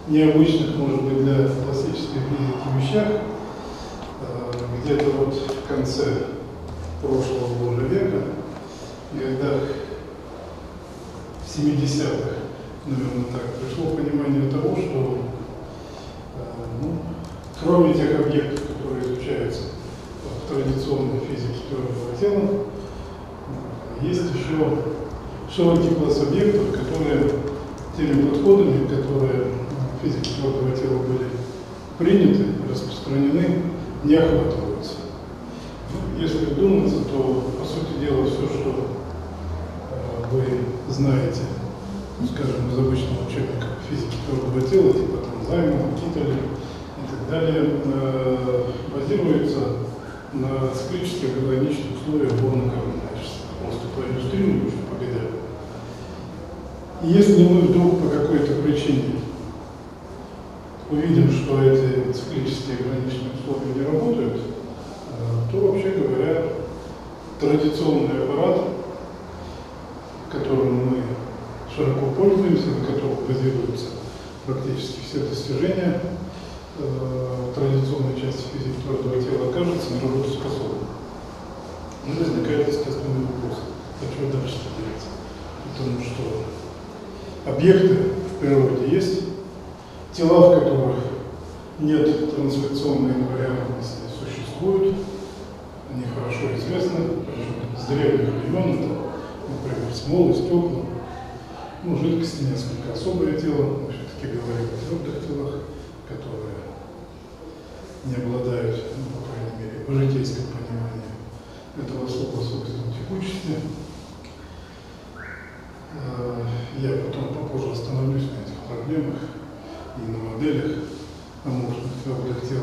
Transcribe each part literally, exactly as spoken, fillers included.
необычных, может быть, для классической физики вещах, где-то вот в конце прошлого уже века, когда в семидесятых, наверное, так, пришло понимание того, что ну, кроме тех объектов, которые изучаются в традиционной физике твердого тела, есть еще широкий класс объектов, которые теми подходами, которые в физике твердого тела были приняты, распространены, не охватываются. Ну, если вдуматься, то, по сути дела, все, что э, вы знаете, ну, скажем, из обычного учебника физики твердого тела, типа там Займана, Киталя и так далее, э, базируется на циклических гармоничных условиях Борна-Кармана. Я сейчас просто проиллюстрирую, уже погодя. И если мы вдруг по какой-то причине увидим, что эти циклические граничные условия не работают, то, вообще говоря, традиционный аппарат, которым мы широко пользуемся, на котором базируются практически все достижения э, традиционной части физики твердого тела, окажется неработоспособным. Ну, возникает естественный вопрос, а что дальше делать? Потому что объекты в природе есть, тела, в которых нет трансляционной инвариантности, существуют, они хорошо известны, с древних времен, это, например, смолы, стекла, ну, жидкости несколько особое тело, мы все-таки говорим о твердых телах, которые не обладают, ну, по крайней мере, в житейском понимании этого слова свойством текучести. Я потом попозже остановлюсь на этих проблемах и на моделях аморфных твердых тел.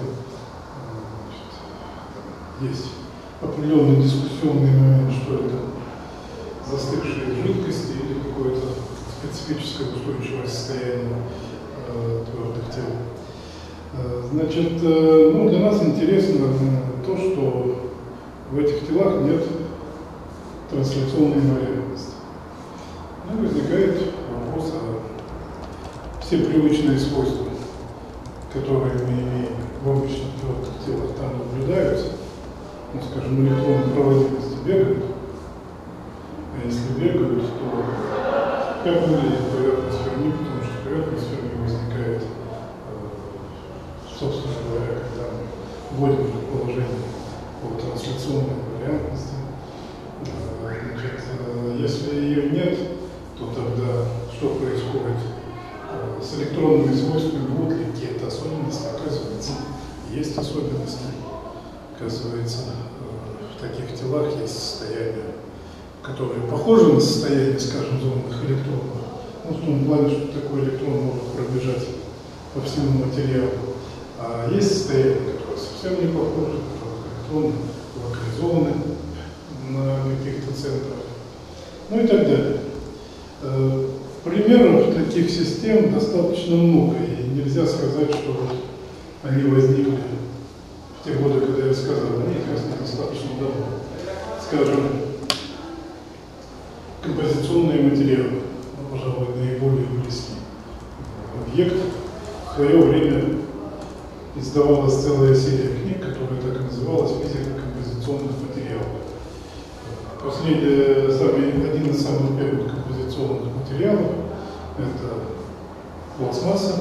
Есть определенный дискуссионный момент, что это застывшие жидкости или какое-то специфическое устойчивое состояние э, твердых тел. Э, значит, э, ну, для нас интересно то, что в этих телах нет трансляционной инвариантности. Ну, возникает вопрос, а все привычные свойства, которые мы имеем в обычных твердых телах, там наблюдаются, ну, скажем, электронные проводимости бегают, а если бегают, то как выглядит поверхность Ферми, потому что поверхность Ферми возникает, э, собственно говоря, когда мы вводим предположение по трансляционной инвариантности. Э, значит, э, если ее нет, то тогда что происходит э, с электронными свойствами, будут ли какие-то особенности? Оказывается, есть особенности. Оказывается, э, в таких телах есть состояния, которые похожи на состояние, скажем, зонных электронов. Ну, в том плане, что такой электрон может пробежать по всему материалу. А есть состояния, которые совсем не похожи, которые электроны локализованы на каких-то центрах, ну и так далее. Примеров таких систем достаточно много, и нельзя сказать, что вот они возникли в те годы, когда я сказал, они известны достаточно давно. Скажем, композиционные материалы, ну, пожалуй, наиболее близки. Объект в свое время издавалась целая серия книг, которая так и называлась «Физика композиционных материалов». Последний, самый, один из самых первых композиционных материалов – это пластмасса,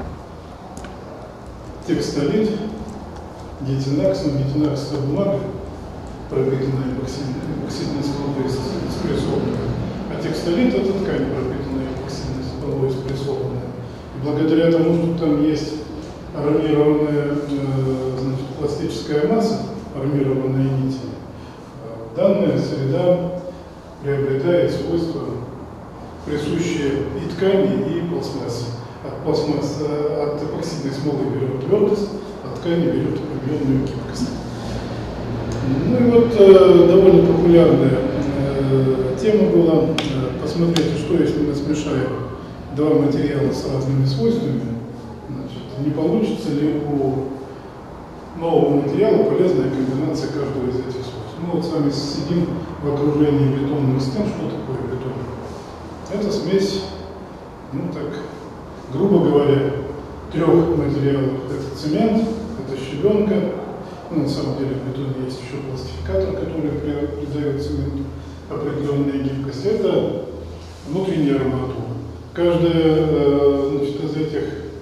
текстолит, гетинакс, но гетинакс – это бумага, пропитанная эпоксидной смолой спрессованной, а текстолит – это ткань, пропитанная эпоксидной смолой спрессованная. И благодаря тому, что там есть армированная, значит, пластическая масса, армированная нитями, данная среда приобретает свойства, присущие и ткани, и пластмассе. От пластмассы, от эпоксидной смолы берет твердость, от ткани берет определенную гибкость. Ну и вот э, довольно популярная э, тема была. Э, посмотрите, что если мы смешаем два материала с разными свойствами, значит, не получится ли у нового материала полезная комбинация каждого из этих свойств. Мы вот с вами сидим в окружении бетонных стен. Что такое бетон? Это смесь, ну так, грубо говоря, трех материалов. Это цемент, это щебенка. Ну, на самом деле в бетоне есть еще пластификатор, который придает цементу определенную гибкость. Это внутренняя арматура. Каждая, значит, из этих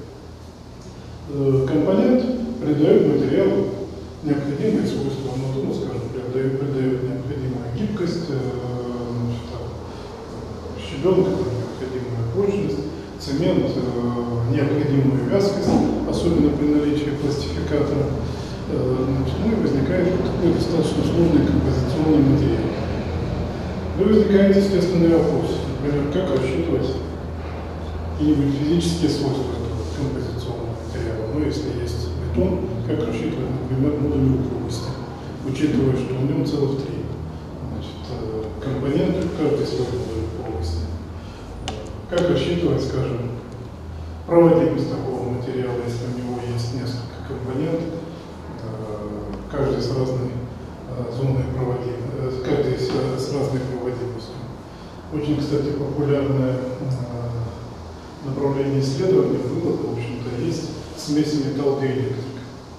компонент придает материалу необходимые свойства. Ну, скажем, придает, придает необходимую гибкость, значит, щебенка необходимую прочность, цемент необходимую вязкость, особенно при наличии пластификатора. Значит, ну и возникает вот такой достаточно сложный композиционный материал. Ну, возникает естественный вопрос, например, как рассчитывать какие-нибудь физические свойства этого композиционного материала. Ну, если есть бетон, как рассчитывать, например, модуль упругости, учитывая, что у него целых три значит, компоненты, каждый свой модуль упругости. Как рассчитывать, скажем, проводимость такого материала, если у него есть несколько компонентов, каждый с разной зоной проводимости, каждый с, с разной проводимостью. Очень, кстати, популярное направление исследования было, в общем-то, есть смеси металл-диэлектрик.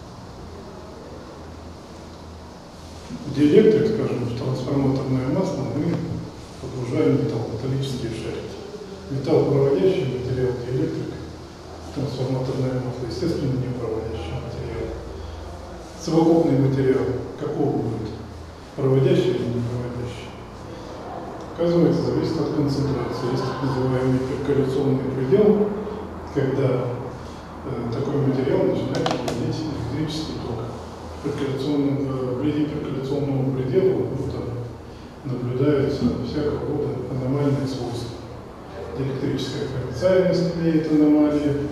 Диэлектрик, скажем, в трансформаторное масло мы погружаем металл, металлические шарики. Металлопроводящий материал диэлектрик, трансформаторное масло, естественно, не проводящий материал. Совокупный материал какого будет? Проводящий или не проводящий? Оказывается, зависит от концентрации. Есть так называемый перколяционный предел, когда э, такой материал начинает проводить электрический ток. В перколяционном, э, вблизи перколяционного предела ну, там, наблюдаются всякого рода аномальные свойства. Электрическая конденсальность имеет аномалии.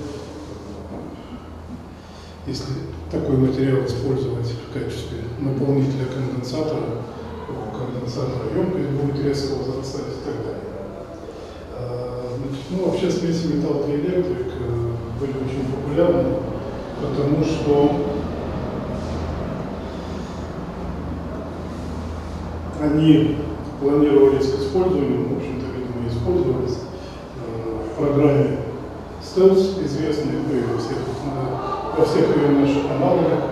Если такой материал использовать в качестве наполнителя конденсатора, у конденсатора емкость будет резко возрастать и так далее. Значит, ну, вообще смеси металл-диэлектрик были очень популярны, потому что они планировались к использованию, в общем-то, видимо, использовались в программе стелс, известной во всех, во всех ее наших аналогах.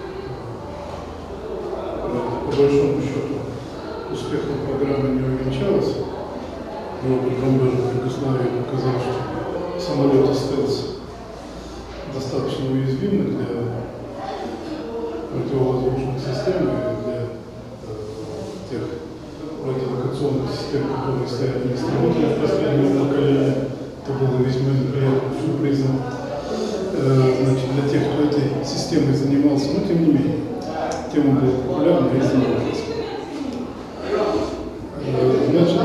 По большому счету успехом программы не увенчалась. Роберт Ромберг в Югославии показал, что самолеты стелс достаточно уязвимы для противовоздушных систем и для э, тех радиолокационных систем, которые стоят на истребителях последнего поколения. Это было весьма неприятным сюрпризом э, значит, для тех, кто этой системой занимался, но тем не менее, тема была популярна и занималась. Э, значит,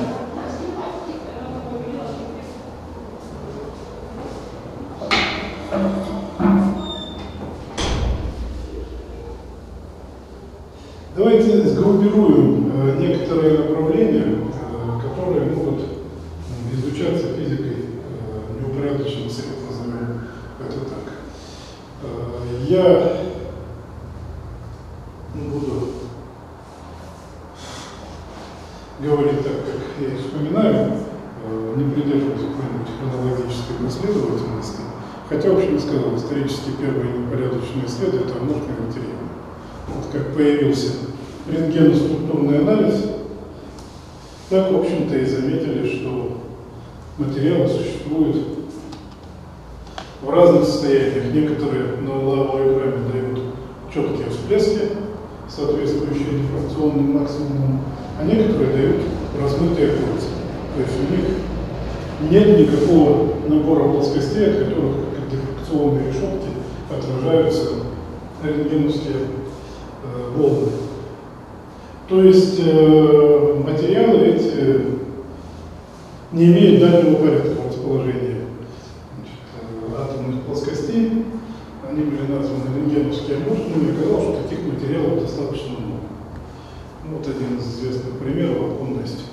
давайте сгруппируем э, некоторые направления, э, которые могут э, изучаться физикой э, неупорядоченных средств, назовем это так. Э, я ну, буду говорить так, как я их вспоминаю, э, не придерживаясь какой-нибудь хронологической последовательности, хотя, в общем, сказал, исторически первые неупорядоченные следы – это аморфные материалы. Вот как появился рентгеноструктурный анализ, так, в общем-то, и заметили, что материалы существуют в разных состояниях. Некоторые на лавовой грамме дают четкие всплески, соответствующие дифракционным максимумам, а некоторые дают размытые кольца. То есть у них нет никакого набора плоскостей, от которых, как дифракционные решетки, отражаются рентгеновские э, волны. То есть э, материалы эти не имеют дальнего порядка расположения значит, э, атомных плоскостей. Они были названы рентгеновскими аморфными, и оказалось, что таких материалов достаточно много. Вот один из известных примеров – оконное стекло.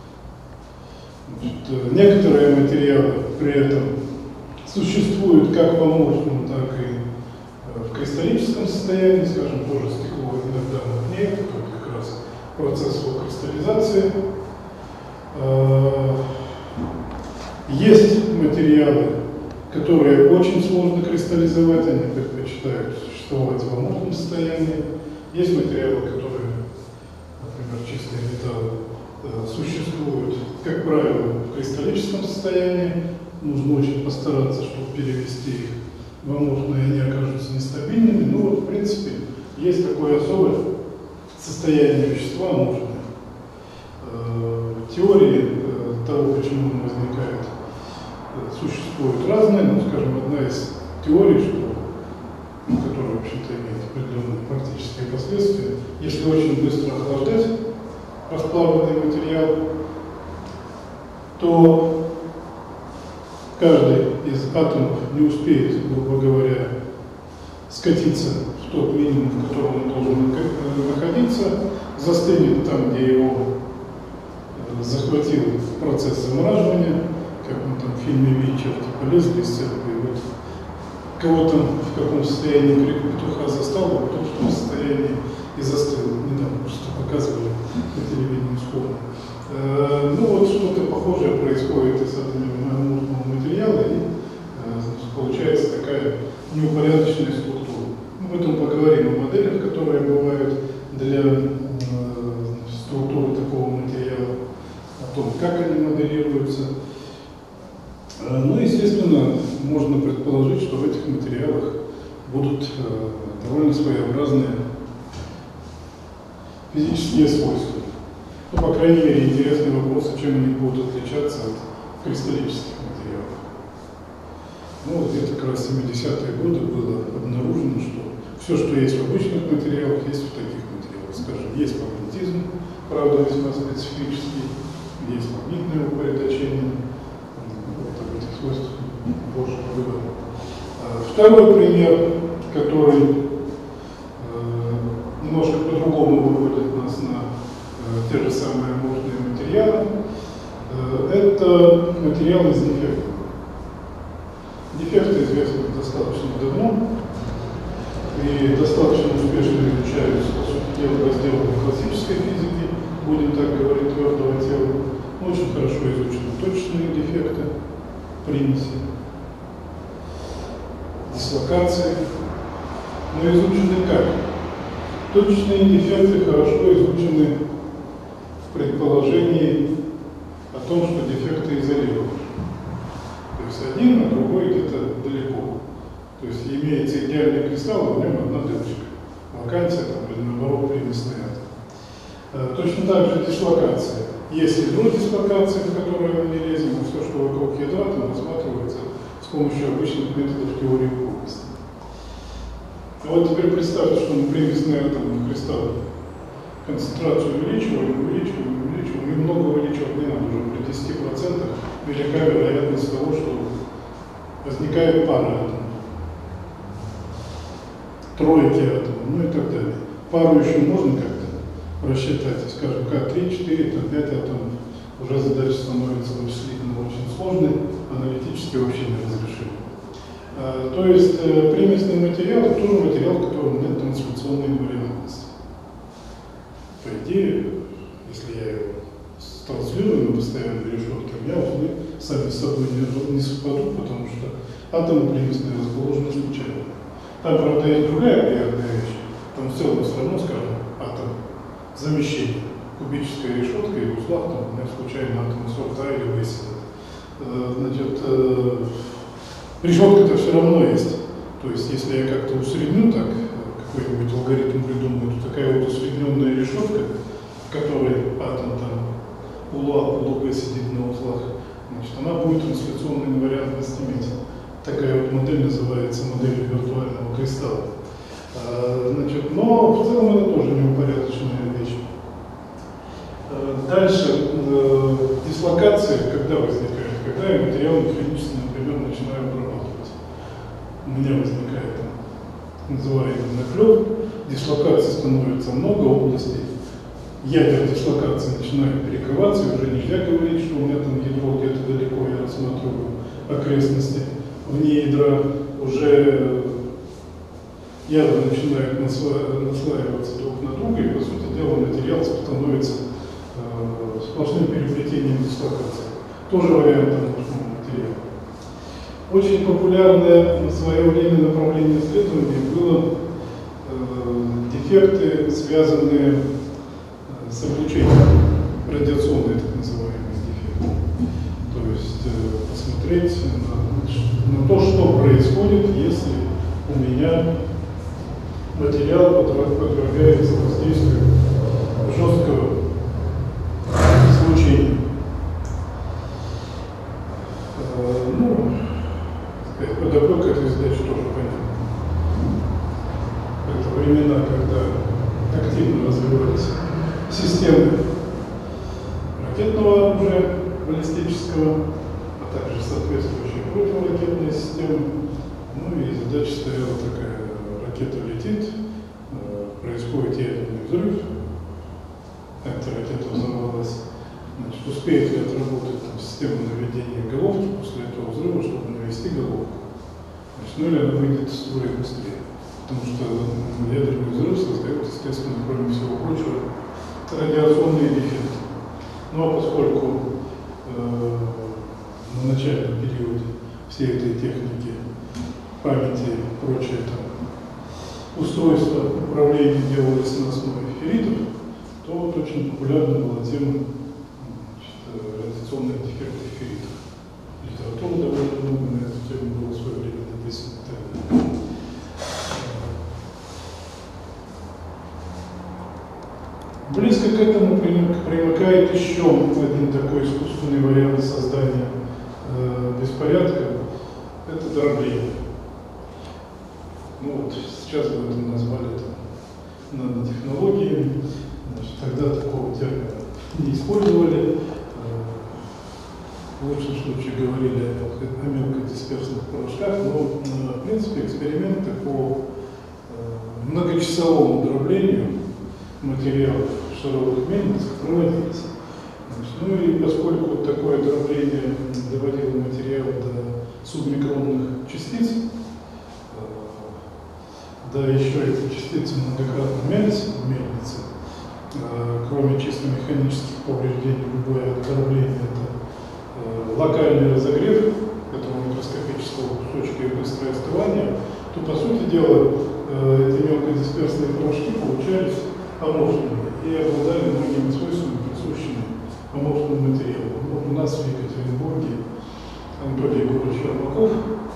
Значит, некоторые материалы при этом существуют как в аморфном, так и в кристаллическом состоянии, скажем, тоже стекло иногда мутнеет, это как раз процесс его кристаллизации. Есть материалы, которые очень сложно кристаллизовать, они предпочитают существовать в аморфном состоянии. Есть материалы, которые, например, чистые металлы, существуют, как правило, в кристаллическом состоянии. Нужно очень постараться, чтобы перевести их в аморфное, они окажутся нестабильными. Ну вот, в принципе, есть такое особое состояние вещества аморфное. Теории того, почему он возникает, существуют разные, но, скажем, одна из теорий, что, ну, которая, в общем-то, имеет определенные практические последствия, если очень быстро охлаждать расплавленный материал, то каждый из атомов не успеет, грубо говоря, скатиться в тот минимум, в котором он должен находиться, застынет там, где его захватил процесс замораживания, как он там в фильме «Вечер» типа лезли из церкви, и вот кого там в каком состоянии крик петуха застал, а потом в том состоянии и застыл. Недавно просто показывали на телевидении сходу. Э, ну вот что-то похожее происходит и с атомами аморфного материала, и э, значит, получается такая неупорядоченная структура. Мы потом поговорим о моделях, которые бывают для э, структуры такого материала, о том, как они моделируются. Э, ну, естественно, можно предположить, что в этих материалах будут э, довольно своеобразные физические свойства. Ну, по крайней мере, интересный вопрос, чем они будут отличаться от кристаллических материалов. Ну, вот где-то как раз в семидесятые годы было обнаружено, что все, что есть в обычных материалах, есть в таких материалах. Скажем, есть магнетизм, правда, весьма специфический, есть магнитное упорядочение, вот об этих свойствах позже поговорим. Второй пример, который э, немножко по-другому выводит нас на э, те же самые аморфные материалы, э, это материал из дефектов. Дефекты известны достаточно давно и достаточно успешно изучаются, по сути дела, в разделах классической физики, будем так говорить, твердого тела. Очень хорошо изучены точечные дефекты, примеси, дислокации, но изучены как? Точечные дефекты хорошо изучены в предположении о том, что дефекты изолированы. То есть один, а другой где-то далеко. То есть имеется идеальный кристалл, а в нем одна дырочка. Вакансия там, или наоборот примесный атом. Точно так же дислокация. Есть ядро дислокации, в которое мы не лезем, но все, что вокруг ядра, там рассматривается с помощью обычных методов теории упругости. А вот теперь представьте, что мы примесный атом кристалл концентрацию увеличиваем, увеличиваем, увеличиваем, и много увеличивать не надо, уже при десяти процентах велика вероятность того, что возникает пара атомов, тройки атомов, ну и так далее. Пару еще можно как-то рассчитать, скажем, К три, четыре, пять атомов. Уже задача становится вычислительно очень сложной, аналитически вообще неразрешимой. А, то есть э, примесный материал – это тоже материал, в котором нет трансляционной инвариантности. По идее, если я его транслирую на постоянной решетке, у меня узлы сами с собой не, не совпадут, потому что атомы примесные расположены случайно. Там, правда, есть другая приятная вещь. Там в целом все равно, скажем, атом замещения. Кубическая решетка и в узлах, там, у меня случайно атомы сорта или высидят. Значит, э, решетка-то все равно есть. То есть, если я как-то усредню так, какой-нибудь алгоритм придумаю, то такая вот усредненная решетка, в которой атом там полуа, полуга сидит на узлах, значит, она будет трансляционную инвариантность иметь. Такая вот модель называется моделью виртуального кристалла. А, значит, но в целом это тоже неупорядоченная вещь. А, дальше, э, дислокация, когда возникает? Когда я материал механически, например, начинаю обрабатывать. У меня возникает там, называемый наклеп, дислокации становится много областей, ядер дислокации начинает перекрываться, и уже нельзя говорить, что у меня там ядро где-то далеко, я рассматриваю окрестности. Вне ядра уже ядра начинают наслаиваться друг на друга, и, по сути дела, материал становится э, сплошным переплетением дислокации. Тоже вариант аморфного материала. Очень популярное в свое время направление исследований было э, дефекты, связанные с облучением, радиационные так называемые дефекты. То есть э, посмотреть на, на то, что происходит, если у меня материал подвергается воздействию жесткого излучения. Э, ну, подоплека этой задачи тоже понятна. Это времена, когда активно развивались системы ракетного оружия, баллистического, а также соответствующие противоракетные системы. Ну и задача стояла такая: ракета летит, происходит ядерный взрыв, эта ракета взорвалась, значит, успеет ли отработать там систему наведения головки после этого взрыва, чтобы навести головку. Значит, ну или она выйдет из строя быстрее. Потому что ядерный взрыв создает, естественно, кроме всего прочего, радиационные дефекты. Ну а поскольку э, на начальном периоде всей этой техники памяти и прочее там устройства управления делались на основе ферритов, то вот очень популярна была тема радиационных дефектов ферритов. Литература довольно много на эту тему было в свое время написано. Близко к этому примыкает еще один такой искусственный вариант создания э, беспорядка – это дробление. Ну вот сейчас бы это назвали там нанотехнологиями, значит, тогда такого термина не использовали. В лучшем случае говорили о мелкодисперсных порошках, но в принципе эксперименты по э, многочасовому дроблению материалов шаровых мельниц проводились. Значит, ну и поскольку такое дробление доводило материал до субмикронных частиц, э, да еще эти частицы многократно мялись в мельнице, э, кроме чисто механических повреждений, любое дробление это э, локальный разогрев этого микроскопического кусочка и быстрое остывание, то по сути дела э, эти мелкодисперсные порошки получались аморфными и обладали многими свойствами, присущими аморфным материалам. Вот у нас в Екатеринбурге Анатолий Егорович Ермаков,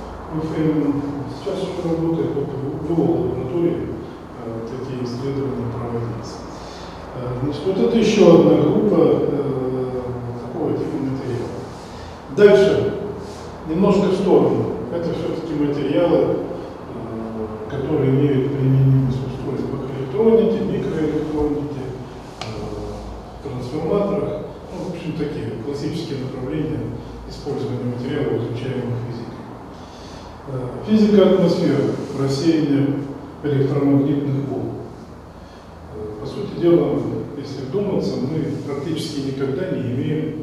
сейчас уже работает, вот в его лаборатории э, такие исследования проводились. Э, значит, вот это еще одна группа э, такого типа материала. Дальше, немножко в сторону. Это все-таки материалы, э, которые имеют применимость в устройствах электроники, микроэлектроники, э, трансформаторах. Ну, в общем, такие классические направления использования материалов, изучаемых физикой. Э, физика атмосферы, рассеяние электромагнитных волн. Э, по сути дела, если вдуматься, мы практически никогда не имеем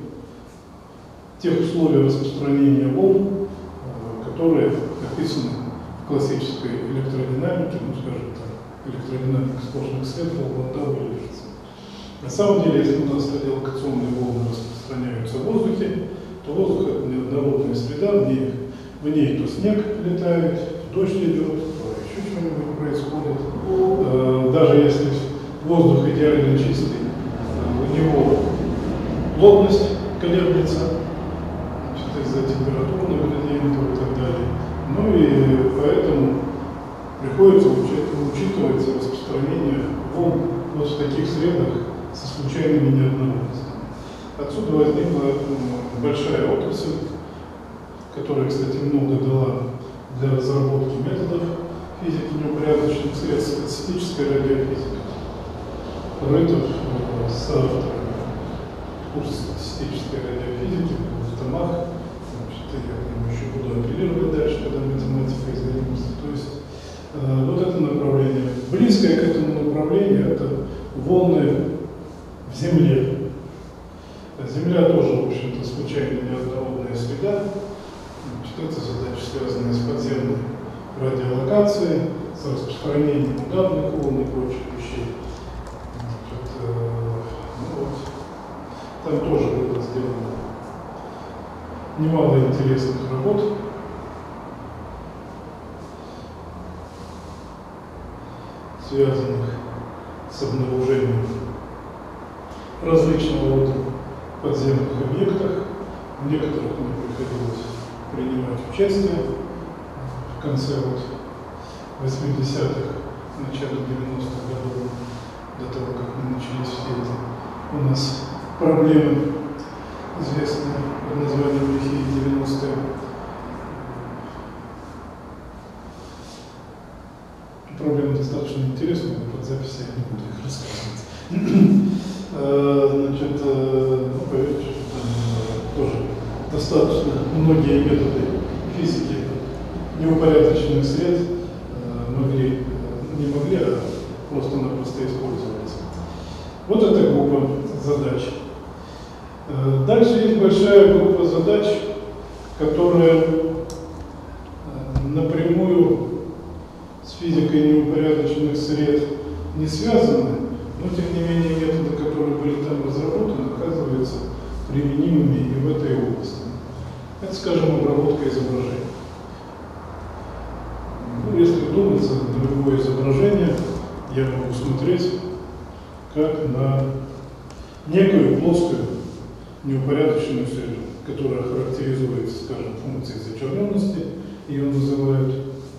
тех условий распространения волн, э, которые описаны в классической электродинамике, ну, скажем так, электродинамика сложных свет, волна выливается. На самом деле, если у нас радиолокационные волны распространяются в воздухе, то воздух — это неоднородная среда, в ней, в ней то снег летает, то дождь идет, то еще что-нибудь происходит. Э, даже если воздух идеально чистый, э, у него плотность колеблется из-за температурных градиентов и так далее. Ну и поэтому приходится учитывать распространение волн вот в таких средах со случайными неоднородностями. Отсюда возникла большая отрасль, которая, кстати, много дала для разработки методов физики неупорядоченных средств, статистическая радиофизика. Рейтов с авторами курса статистической радиофизики в томах. Я к нему еще буду апеллировать дальше, когда математикой займемся. То есть э, вот это направление. Близкое к этому направлению — это волны в Земле. Земля тоже, в общем-то, случайно неоднородная среда. Значит, это задача, связанная с подземной радиолокацией, с распространением ударных волн и прочих вещей. Значит, э, ну вот, там тоже было сделано немало интересных работ связанных с обнаружением различного рода подземных объектах. В некоторых мне приходилось принимать участие в конце вот восьмидесятых, начале девяностых годов, до того, как мы начались все эти у нас проблемы, известные под названием лихие девяностые. Проблема достаточно интересная, но под запись я не буду их рассказывать. Значит, ну, поверьте, что там тоже достаточно многие методы физики неупорядоченных сред могли, не могли, а просто-напросто использовались. Вот эта группа задач. Дальше есть большая группа задач, которая напрямую с физикой неупорядоченных сред не связаны, но тем не менее методы, которые были там разработаны, оказываются применимыми и в этой области. Это, скажем, обработка изображений. Ну, если вдуматься, на любое изображение я могу смотреть как на некую плоскую неупорядоченную среду, которая характеризуется, скажем, функцией зачерненности, ее называют.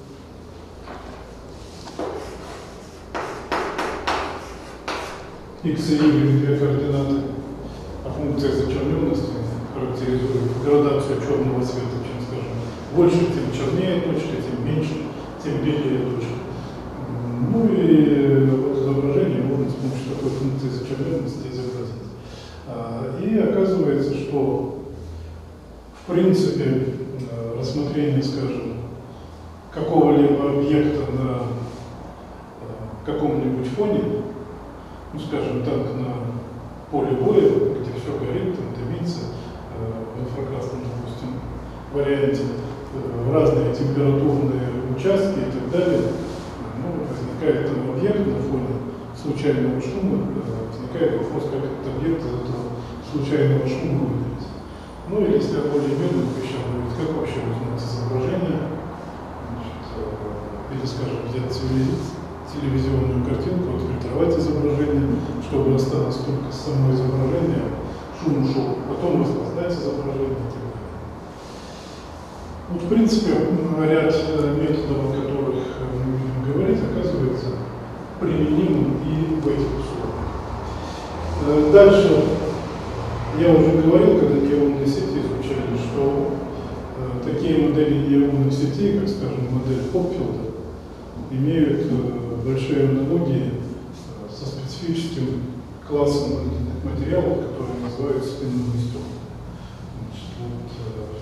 X и Y две координаты, а функция зачерненности характеризует градацию черного цвета. Чем, скажем, больше, тем чернее точка, тем меньше, тем белее точка. Ну и вот изображение можно с помощью такой функции зачерненности изобразить. И оказывается, что в принципе рассмотрение, скажем, какого-либо объекта на каком-нибудь фоне, ну, скажем так, на поле боя, где все горит, там дымится, в инфракрасном, допустим, варианте, разные температурные участки и так далее, ну, возникает там объект на фоне случайного шума, возникает вопрос, как этот объект из этого случайного шума выделить. Ну, или если о более мирных вещах говорить, как вообще узнать изображение, значит, или, скажем, взять телевизионную картинку, отфильтровать изображение, чтобы осталось только само изображение, шум ушел, потом распознать изображение и так далее. Вот, в принципе, ряд методов, о которых мы будем говорить, оказывается применимым и в этих условиях. Дальше, я уже говорил, когда нейронные сети изучали, что такие модели нейронных сетей, как, скажем, модель Хопфилда, имеют большие аналогии со специфическим классом материалов, которые называются спинными стеклами. Вот,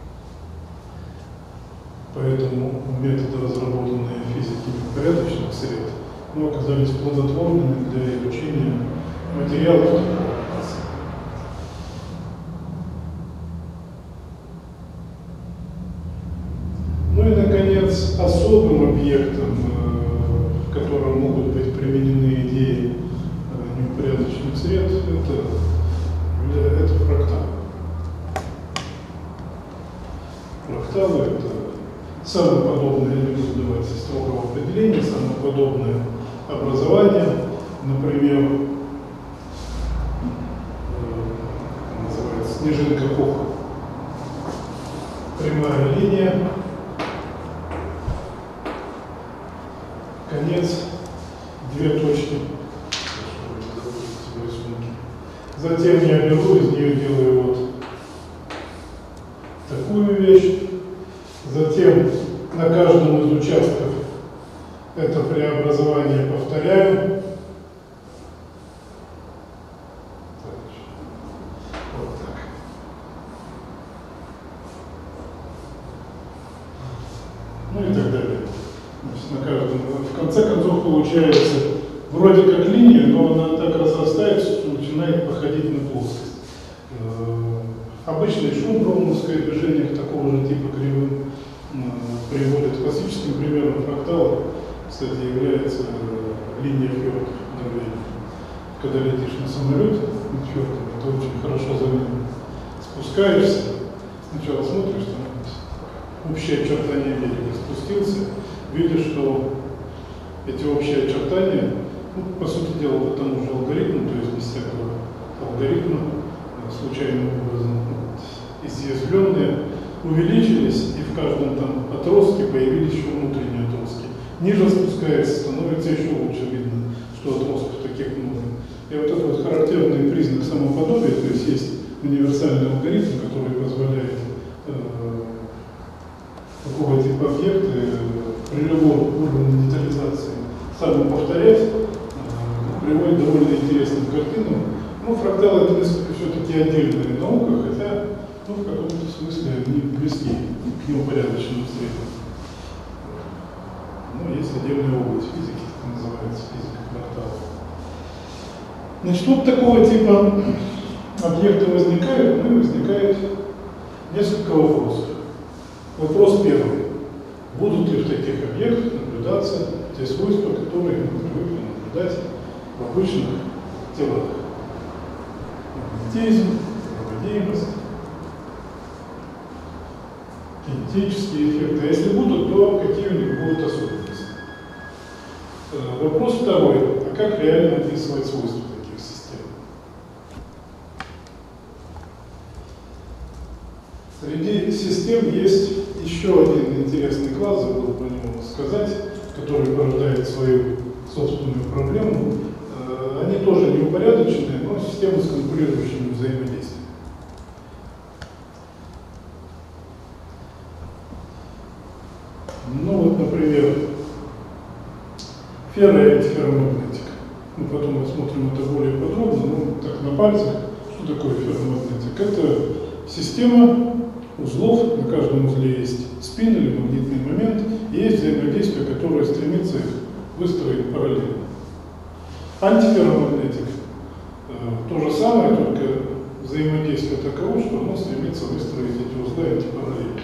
поэтому методы, разработанные физиками порядочных сред, ну, оказались плодотворными для изучения материалов такого класса. Ну и, наконец, особым объектом, в котором могут быть применены идеи неупорядоченных сред, это, это фракталы. Фракталы — это самоподобное, я не буду давать строгого определения, самоподобное образование, например, э, называется снежинка Коха. Прямая линия, конец, две точки. Затем я беру, из нее делаю вот такую вещь. Затем на каждом из участков это преобразование повторяю. Вот так. Ну и так далее. Значит, на каждом. В конце концов получается вроде как линия, но она так разрастается, что начинает походить на плоскость. Обычный шум, броуновское движение такого же типа кривым приводит к классическим примерам фрактала. Кстати, является линия фьордов в Норвегии. Когда летишь на самолете над фьордом, это очень хорошо заметно. Спускаешься, сначала смотришь, там общее очертание берега, спустился, видишь, что эти общие очертания, ну, по сути дела, по тому же алгоритму, то есть без всякого алгоритма, случайным образом вот, изъязвленные, увеличились, и в каждом там отростке появились еще внутренние отростки. Ниже спускается, становится еще лучше видно, что отростков таких много. И вот этот вот характерный признак самоподобия, то есть есть универсальный алгоритм, который позволяет э, такого типа объекты э, при любом уровне детализации самоповторять, э, приводит к довольно интересным картинам. Ну, фракталы это несколько все-таки отдельная наука, хотя ну, в каком-то смысле они близки к неупорядоченным средам. Ну, есть отдельная область физики, так называется, физика фракталов. Значит, вот такого типа объекты возникают, ну и возникает несколько вопросов. Вопрос первый. Будут ли в таких объектах наблюдаться те свойства, которые мы привыкли наблюдать в обычных телах? Магнетизм, проводимость, кинетические эффекты. А если будут, то какие у них будут особенности? Вопрос второй. А как реально описывать свойства таких систем? Среди систем есть еще один интересный класс, забыл про него сказать, который порождает свою собственную проблему. Они тоже неупорядоченные, но системы с конкурирующими взаимодействием. Ну вот, например, ферро- и антиферромагнетика. Мы потом рассмотрим это более подробно, но так на пальцах. Что такое ферромагнетика? Это система узлов, на каждом узле есть спин или магнитный момент, и есть взаимодействие, которое стремится их выстроить параллельно. Антиферромагнетика э, то же самое, только взаимодействие таково, что оно стремится выстроить эти узлы антипараллельно.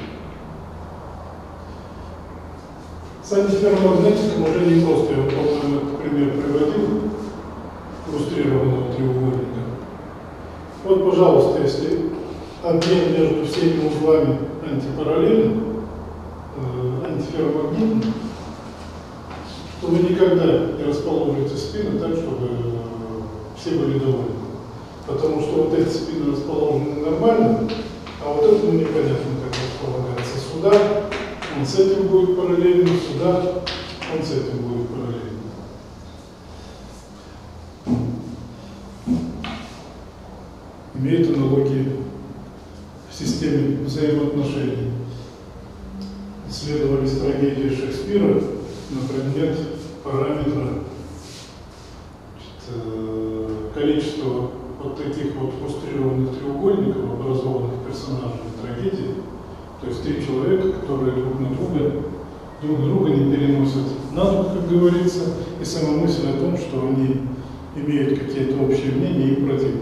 С антиферромагнетиком уже не просто, я вот, по-моему, этот пример приводил, иллюстрированного треугольника. Вот, пожалуйста, если обмен между всеми узлами антипараллельным, э, антиферромагнитным, то вы никогда не расположите спины так, чтобы э, все были довольны. Потому что вот эти спины расположены нормально, а вот это ну, непонятно, как располагается. Сюда он с этим будет параллельно, сюда он с этим будет параллельно. Имеет аналогии в системе взаимоотношений. Исследовались трагедии Шекспира на предмет параметра значит, количества вот таких вот фрустрированных треугольников, образованных персонажами трагедии. То есть три человека, которые друг на друга, друг друга не переносят на дух, как говорится, и сама мысль о том, что они имеют какие-то общие мнения, им противны.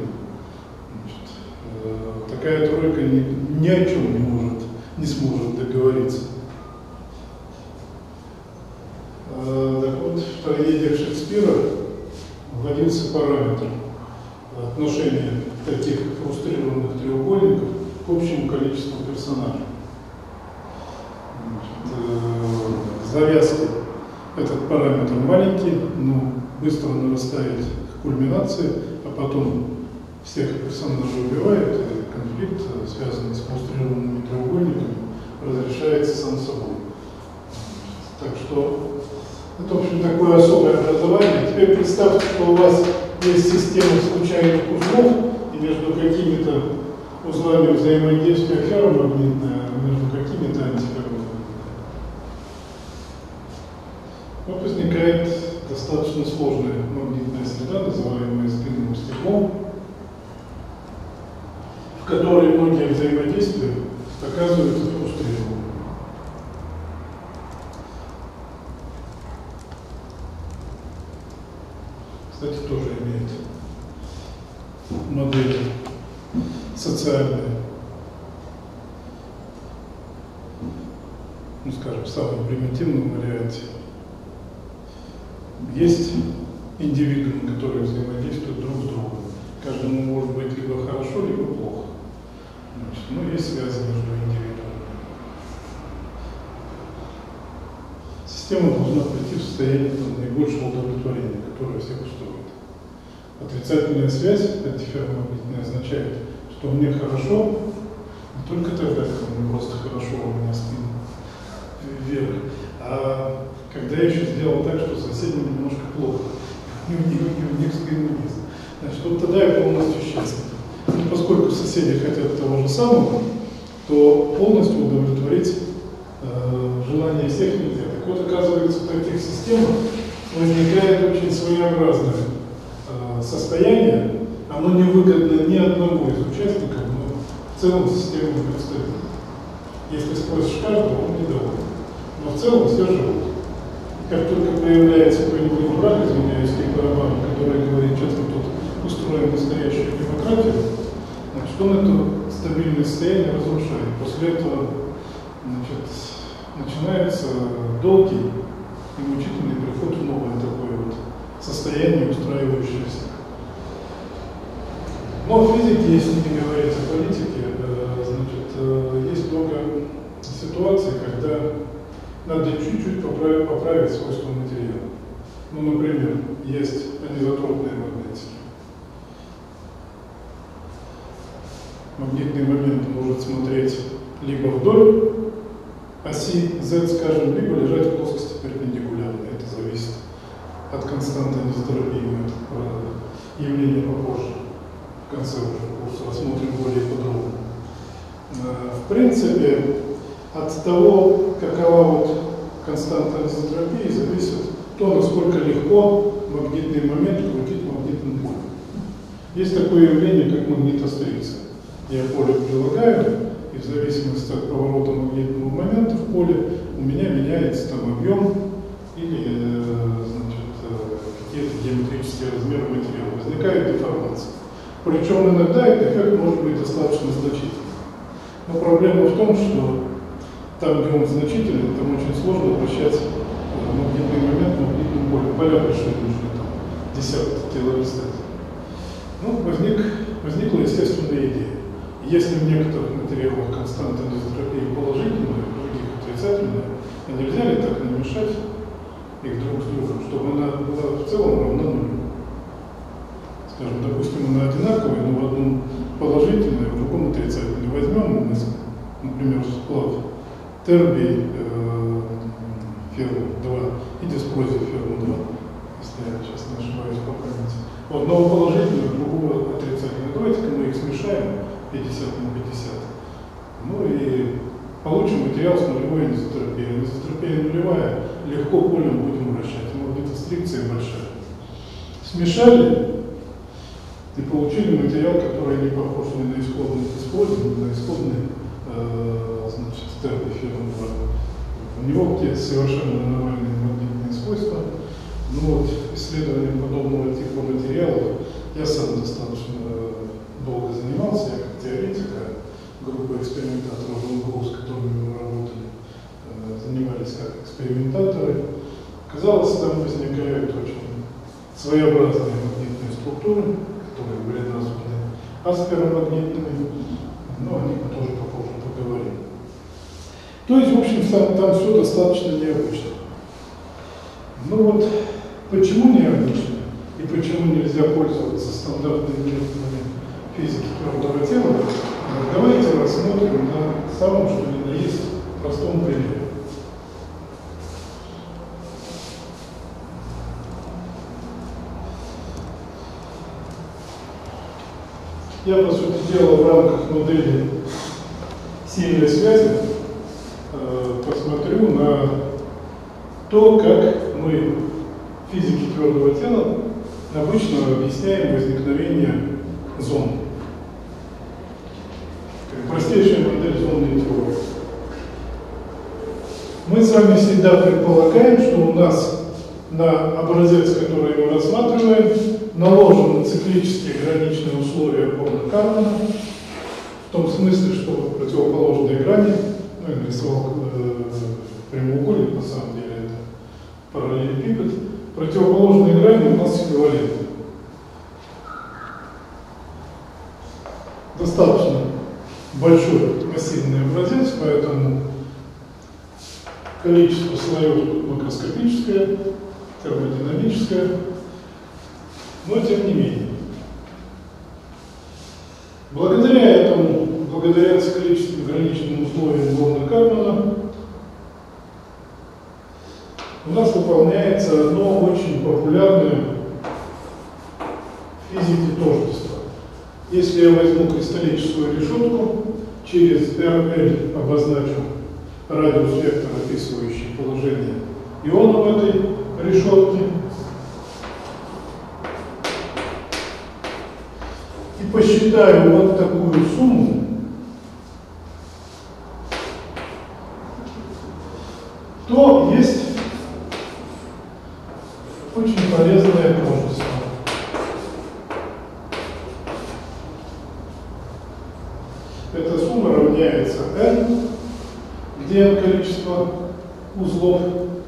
Такая тройка ни, ни о чем не может, не сможет договориться. А, так вот, в трагедиях Шекспира вводился параметр отношения таких фрустрированных треугольников к общему количеству персонажей. Значит, э, в завязке этот параметр маленький, но быстро нарастает к кульминации, а потом всех персонажей убивает, и конфликт, связанный с фрустрированными треугольниками, разрешается сам собой. Так что это, в общем, такое особое образование. Теперь представьте, что у вас есть система случайных узлов, и между какими-то узлами взаимодействия ферромагнитное, а между какими-то антиферромагнитное. Вот возникает достаточно сложная магнитная среда, называемая спинным стеклом, в которой многие взаимодействия оказываются фрустрированными. Кстати, тоже имеет модель социальная. Ну, скажем, в самом примитивном варианте. Есть индивидуумы, которые взаимодействуют друг с другом. Каждому может быть либо хорошо, либо плохо. Значит, ну, есть связи между индивидуумами. система должна прийти в состояние там, наибольшего удовлетворения, которое всех устроит. Отрицательная связь, антиферромагнитная, означает, что мне хорошо, не только тогда, когда мне просто хорошо, у меня спина вверх, а когда я еще сделал так, что соседям немножко плохо, и у них, и у них спина вниз. Значит, вот тогда я полностью счастлив. И поскольку соседи хотят того же самого, то полностью удовлетворить э, желание всех нельзя. Так вот, оказывается, в таких системах возникает очень своеобразное э, состояние, оно не выгодно ни одному из участников, но в целом система представителей. Если спросишь каждого, он недоволен. Но в целом все живут. Как только появляется какой-нибудь брак, извиняюсь, барабан, который говорит, что мы тут устроим настоящую демократию, значит, он это стабильное состояние разрушает. После этого, значит, начинается долгий и мучительный приход в новое такое вот состояние, устраивающееся. Но в физике, если не говорить о политике, значит, есть много ситуаций, когда надо чуть-чуть поправить, поправить свойства материала. Ну, например, есть анизотропные магнитики. Магнитный момент может смотреть либо вдоль оси Z, скажем, либо лежать в плоскости перпендикулярно. Это зависит от константы анизотропии. Это явление попозже. В конце уже курса рассмотрим более подробно. В принципе, от того, какова вот константа анизотропии, зависит то, насколько легко магнитный момент крутить магнитным полем. Есть такое явление, как магнитострикция. Я поле прилагаю, и в зависимости от поворота магнитного момента в поле у меня меняется там объем или значит, какие-то геометрические размеры материала. Возникает деформация. Причем иногда этот эффект может быть достаточно значительным. Но проблема в том, что там, где он значительный, там очень сложно вращать магнитный момент магнитным полем. Поля большие нужны, там десятки киловольт. Ну, возник, возникла естественная идея. Если в некоторых материалах константа анизотропии положительная, в других отрицательная, то нельзя ли так намешать их друг с другом, чтобы она была в целом равна нулю? Скажем, допустим, она одинаковая, но в одном положительная, в другом отрицательная. Возьмем, например, сплав тербий э, феррум два и диспрозий феррум два, если я сейчас не ошибаюсь по памяти. У одного положительного, другого отрицательного. Давайте-ка мы их смешаем пятьдесят на пятьдесят. Ну и получим материал с нулевой анизотропией. Анизотропия нулевая, легко полем будем вращать. Магнитострикция большая. Смешали и получили материал, который не похож ни на исходный диспрозий, ни на исходный э, значит, тербий феррум два. У него какие-то совершенно нормальные магнитные свойства. Ну вот, исследованием подобного типа материалов я сам достаточно долго занимался, я как теоретик, а группа экспериментаторов в МГУ, с которыми мы работали, занимались как экспериментаторы. Оказалось, там возникают очень своеобразные магнитные структуры, которые были названы асперомагнитными, но о них мы тоже попозже поговорим. То есть, в общем, там, там все достаточно необычно. Ну вот, почему необычно и почему нельзя пользоваться стандартными методами физики твердого тела, давайте рассмотрим на самом, что ни на есть, простом примере. Я, по сути дела, в рамках модели сильной связи э, посмотрю на то, как мы в физике твердого тела обычно объясняем возникновение зон. Простейшая модель зонной теории. Мы с вами всегда предполагаем, что у нас на образец, который мы рассматриваем, наложены циклические граничные условия Борна-Кармана, в том смысле, что противоположные грани, ну, я нарисовал э, прямоугольник, на самом деле это параллелепипед, противоположные грани у нас эквивалентны. Достаточно большой массивный образец, поэтому количество слоев макроскопическое, термодинамическое, но тем не менее. Благодаря этому, благодаря циклическим граничным условиям Борна-Кармана, у нас выполняется одно очень популярное в физике тождество. Если я возьму кристаллическую решетку, через эр эл обозначу радиус вектора, описывающий положение ионов этой решетки, и посчитаю вот такую сумму, то есть очень полезное тождество. Эта сумма равняется n, где n количество узлов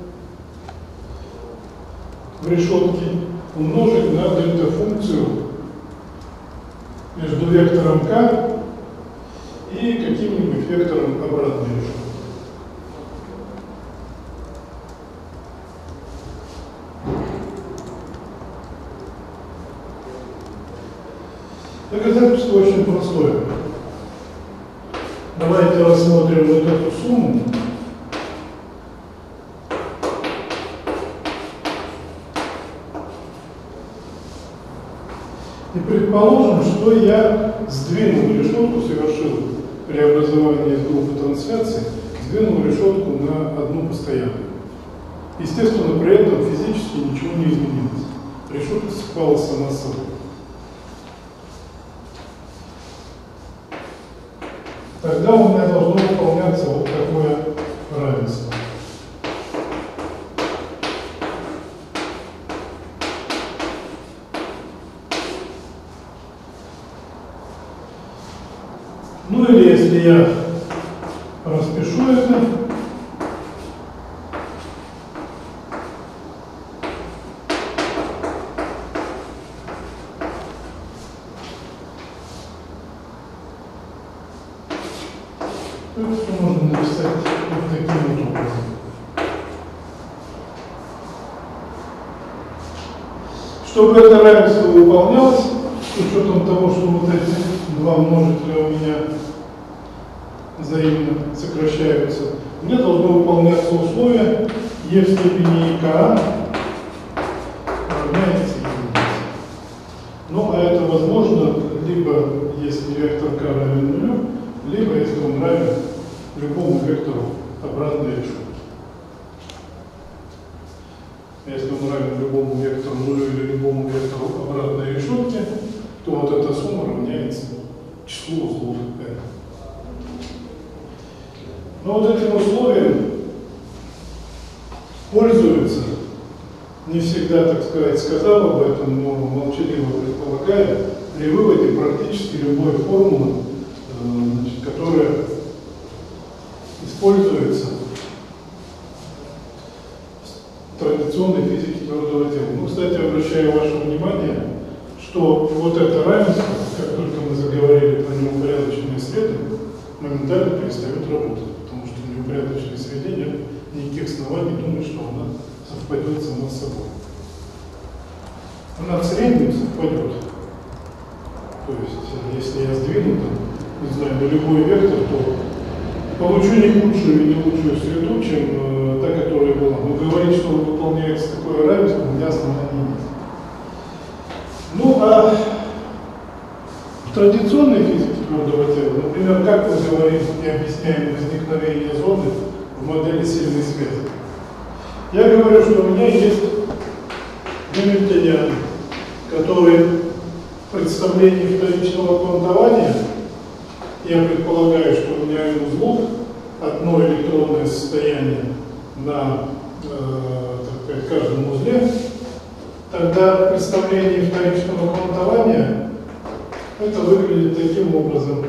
в решетке, умножить на дельта-функцию между вектором k и каким-нибудь вектором обратной решетки. Доказательство очень простое. Давайте рассмотрим вот эту сумму. И предположим, что я сдвинул решетку, совершил преобразование из группы трансляции, сдвинул решетку на одну постоянную. Естественно, при этом физически ничего не изменилось. Решетка совпала сама с собой. Тогда у меня должно выполняться вот такое равенство. Ну или если я распишу это, то это все можно написать вот таким вот образом. Чтобы это равенство выполнялось, с учетом того, что вот эти два множителя у меня взаимно сокращаются, у меня должно выполняться условие e в степени k равняется единице. Ну, а это возможно либо если вектор k равен нулю, либо если он равен любому вектору обратной решетки. Если он равен любому вектору нулю или любому вектору обратной решетки, то вот эта сумма равняется числу узлов n. Но вот этим условием пользуются, не всегда, так сказать, сказал об этом, но молчаливо предполагая, при выводе практически любой формулы, значит, которая используется в традиционной физике твердого тела. Ну, кстати, обращаю ваше внимание, что вот это равенство, как только мы заговорили про неупорядоченные среды, моментально перестает работать, потому что в неупорядоченной среде нет никаких оснований думать, что она совпадет сама с собой. Она в среднем совпадет. То есть, если я сдвину, там, не знаю, на любой вектор, то получу не худшую и не лучшую среду, чем э, та, которая была. Но говорить, что выполняется такое равенство, у меня оснований нет. Ну, а в традиционной физике твердого тела, например, как мы говорим и объясняем возникновение зоны в модели сильной связи, я говорю, что у меня есть гамильтониан, который в представлении вторичного квантования, я предполагаю, что у меня узлов одно электронное состояние на э, так сказать, каждом узле, тогда в представлении вторичного квантования это выглядит таким образом.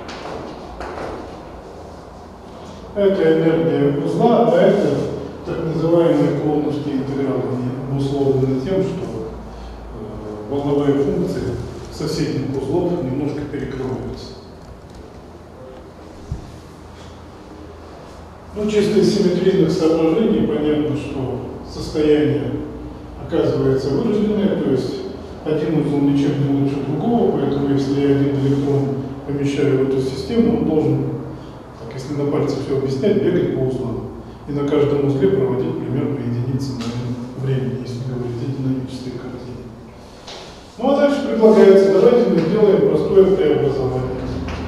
Это энергия узла, а это так называемые клоуновские интегралы, они обусловлены тем, что э, волновые функции соседних узлов немножко перекрываются. Ну, чисто из симметрийных соображений понятно, что состояние оказывается выраженное, то есть один узел ничем не лучше другого, поэтому если я один электрон помещаю в эту систему, он должен, так, если на пальце все объяснять, бегать по узлам. И на каждом узле проводить примерно единицы времени, если говорить о динамической картине. Ну а дальше предлагается, давайте мы сделаем простое преобразование.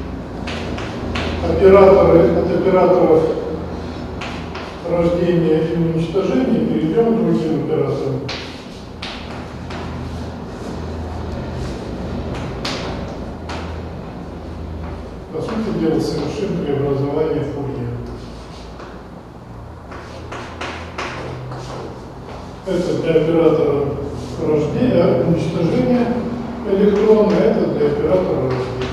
Операторы от операторов рождения и уничтожения перейдем к другим операторам. По сути дела, совершим преобразование Фурье. Это для оператора рождения, уничтожения электрона, это для оператора рождения.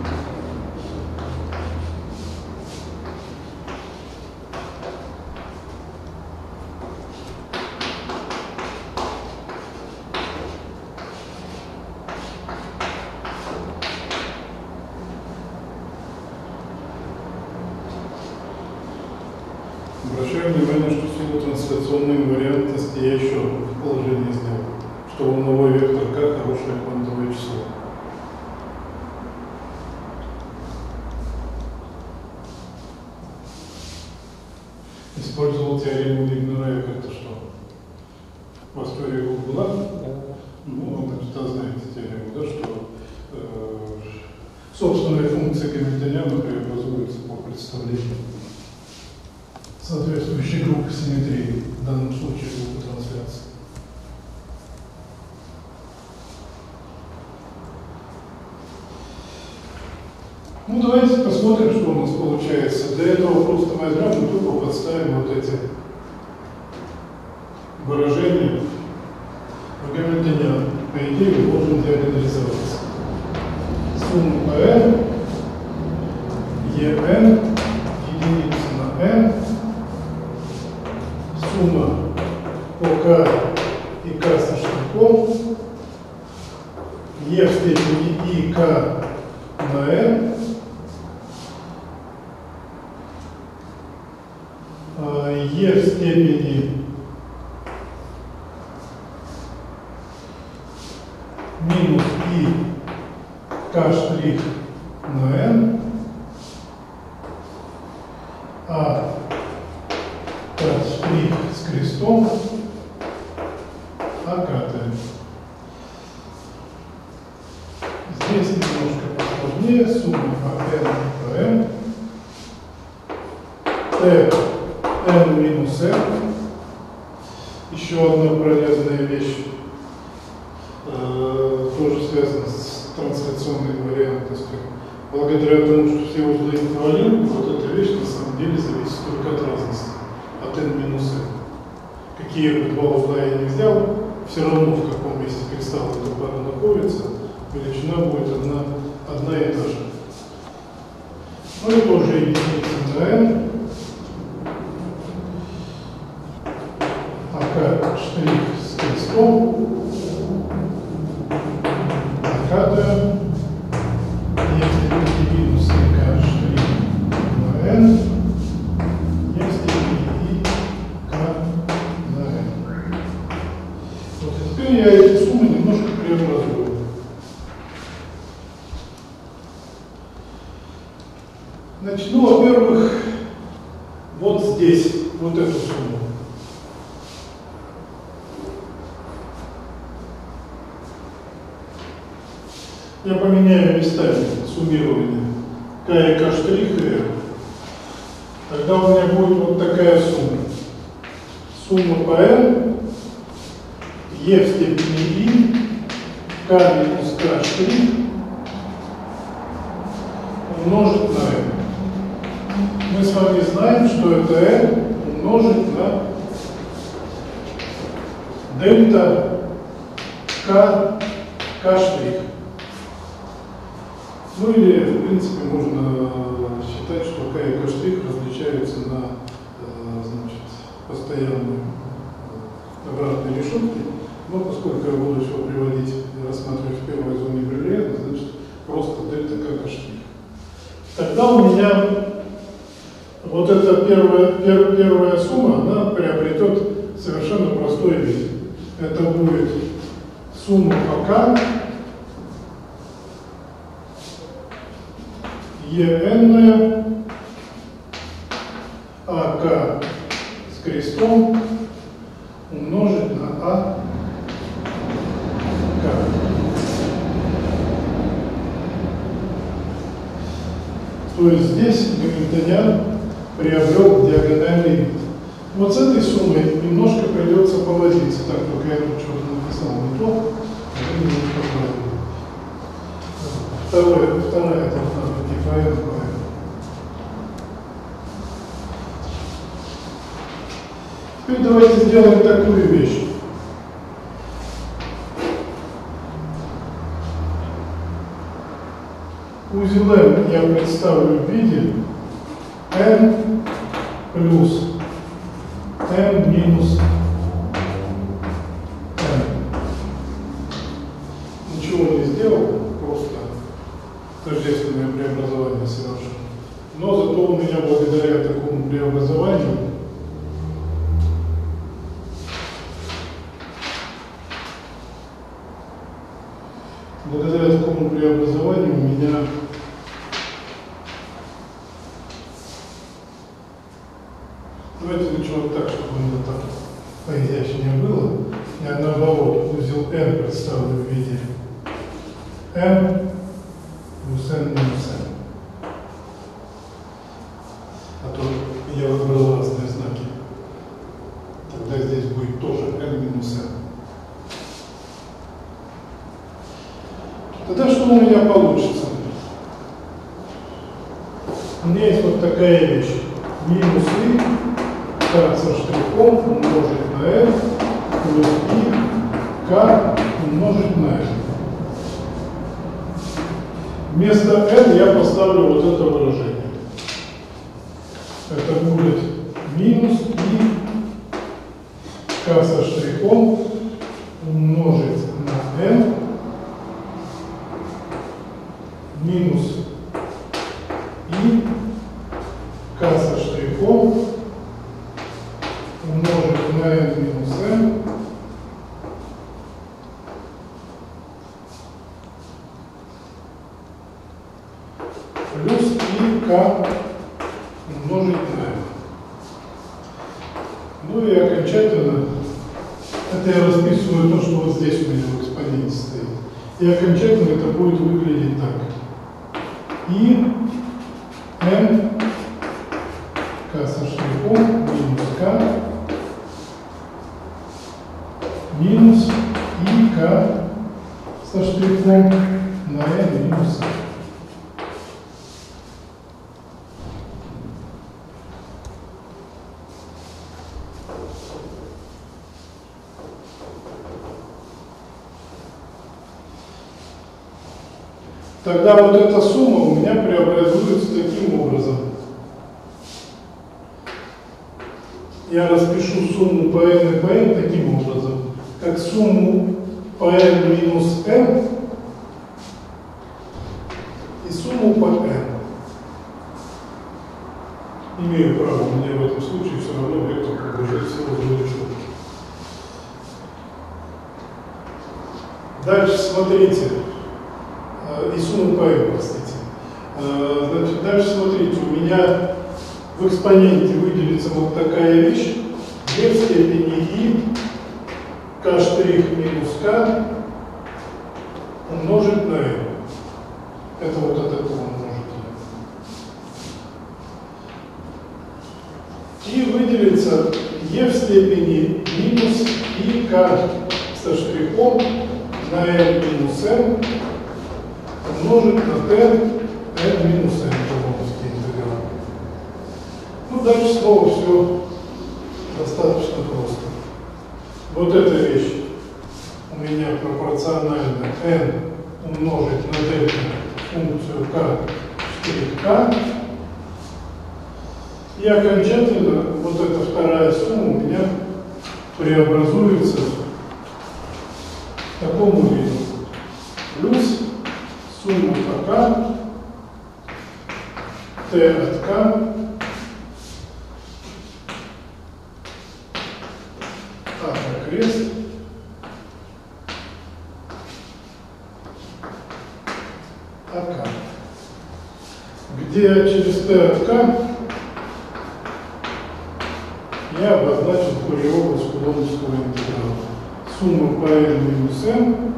Обращаю внимание, что в силу трансляционной инвариантности я еще положение сделал, что волновой вектор К хорошее квантовое число. Использовал теорему Лигнера, это что? В истории была? Ну, значит, знаете теорему, да, что э, собственные функции гамильтониана преобразуются по представлению соответствующей группы симметрии, в данном случае группы трансляции. Ну, давайте посмотрим, что у нас получается. Для этого просто возьмем и тупо подставим вот эти выражения в гамильтониан. По идее, должен диагонализоваться. Сумма по n, en, единица на n, сумма по k и k со штрихом, e в степени и k на n, e в степени минус и k штрих на n, а k штрих с крестом, а k. Здесь немножко посложнее, сумма по n по m, t n минус n, еще одна полезная вещь, э, тоже связана с трансляционной инвариантностью. Благодаря тому, что все узлы инфравалентны, вот эта вещь на самом деле зависит только от разности, от n минус n. Какие бы два узла я не взял, все равно в каком месте кристалла эта пара находится, величина будет одна, одна и та же. Ну и тоже единица на n. А k штрих с крестом, а k, если минус и k штрих на n, если и k на n. Вот и теперь я эти суммы немножко преобразую. Значит, ну, во-первых, вот здесь, вот эту сумму. Я поменяю местами суммирование k и k штрих и r. Тогда у меня будет вот такая сумма. Сумма по n, e в степени i, k минус k штрих умножить на n. Мы с вами знаем, что это n умножить на дельта k, k штрих. Ну или, в принципе, можно считать, что k и k штрих различаются на, значит, постоянную обратной решетки, но поскольку я буду все приводить и рассматривать в первой зоне приоритета, значит просто дельта как штрих. Тогда у меня вот эта первая, пер, первая сумма, она приобретет совершенно простой вид. Это будет сумма по k en ак с крестом умножить на а k. То есть здесь Гамильтониан приобрел диагональный вид. Вот с этой суммой немножко придется повозиться. Так, только я тут что-то написал не то, а немножко правильно. Второе, вторая должна быть и по n, по n. Теперь давайте сделаем такую вещь. Узел n я представлю в виде n плюс n минус n. Ничего не сделал, просто тождественное преобразование совершил. Но зато у меня благодаря такому преобразованию благодаря такому преобразованию у меня давайте лучше вот так, чтобы у меня так поизящнее было. Я наоборот узел n представлю в виде n плюс n минус n. А то я выбрал разные знаки. Тогда здесь будет тоже n минус n. Тогда что у меня получится? У меня есть вот такая вещь. Минус и k со штрихом умножить на n плюс и k умножить на n. Вместо n я поставлю вот это выражение. Это будет минус и k со штрихом умножить на n минус и k со штрихом умножить на n минус n плюс и k умножить на n. Ну и окончательно, это я расписываю то, что вот здесь у меня в экспоненте стоит. И окончательно это будет выглядеть так. И n k со штрихом минус k минус и k со штрихом на n минус n. Тогда вот эта сумма у меня преобразуется таким образом. Я распишу сумму по n и по n таким образом, как сумму по n минус n и сумму по n. Имею право, у меня в этом случае все равно вектор приближает всего две решетки. Дальше смотрите. И сумму по n, простите. Значит, дальше смотрите, у меня в экспоненте выделится вот такая вещь, две в степени и k' минус k умножить на n. Это вот от этого умножителя. И выделится e в степени минус и k со штрихом на n минус n умножить на t n минус n поломовский интеграл. Ну, дальше снова все достаточно просто. Вот эта вещь у меня пропорциональна n умножить на дельта функцию k штрих k. И окончательно вот эта вторая сумма у меня преобразуется к такому виду. Плюс сумма АК, Т от К, А как крест, АК, где через Т от К я обозначил фурьеровость кулоновского интеграла. Сумма по n минус n,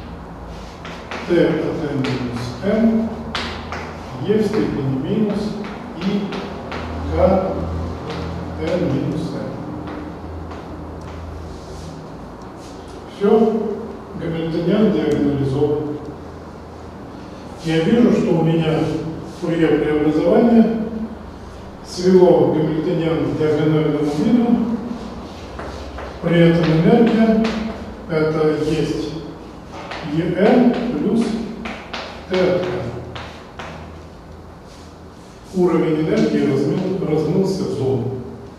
t от n минус n, e в степени минус и k n минус n. Все, гамильтониан диагонализован. Я вижу, что у меня фурье преобразование свело гамильтониан к диагональному виду, при этом энергия это есть En плюс T от K. Уровень энергии размыл, размылся в зону.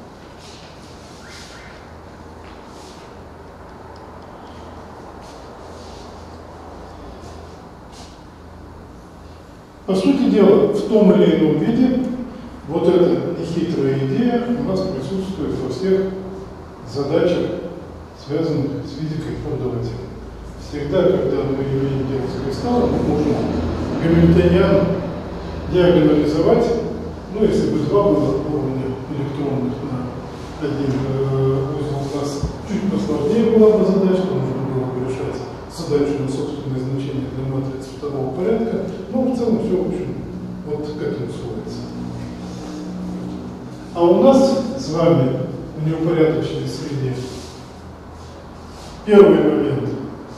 По сути дела, в том или ином виде вот эта нехитрая идея у нас присутствует во всех задачах, связанных с физикой пользователя. Всегда, когда мы имеем дело с кристаллом, мы можем гамильтониан диагонализовать, ну, если бы два было уровня электронных на один э, узел, у нас чуть посложнее была бы задача, нужно было бы решать задачу на собственное значение для матриц второго порядка, но в целом все, в общем, вот к этому сводится. А у нас с вами в неупорядоченной среде первый момент.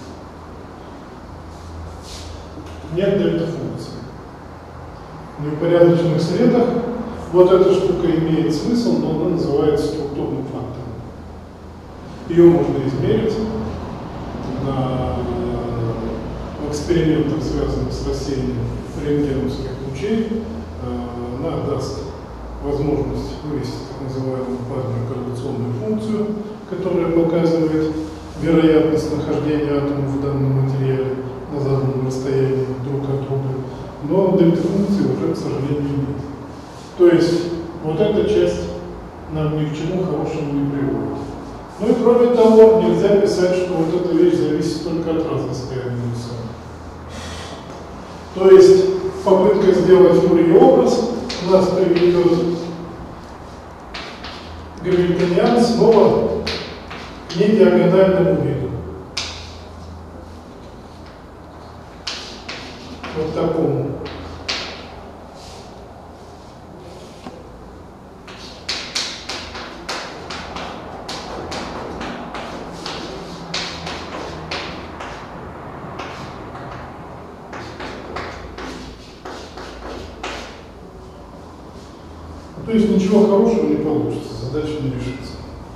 Нет дельта-функции. В неупорядоченных средах вот эта штука имеет смысл, но она называется структурным фактором. Ее можно измерить на экспериментах, связанных с рассеянием рентгеновских лучей. Она даст возможность вывести так называемую парную корреляционную функцию, которая показывает вероятность нахождения атомов в данном материале на заданном расстоянии друг от друга, но дельта-функции уже, к сожалению, нет. То есть вот эта часть нам ни к чему хорошему не приводит. Ну и кроме того, нельзя писать, что вот эта вещь зависит только от разности аминуса. То есть попытка сделать фурье-образ нас приведет гамильтониан снова к недиагональному виду. Вот такому. То есть ничего хорошего не получится, задача не решится.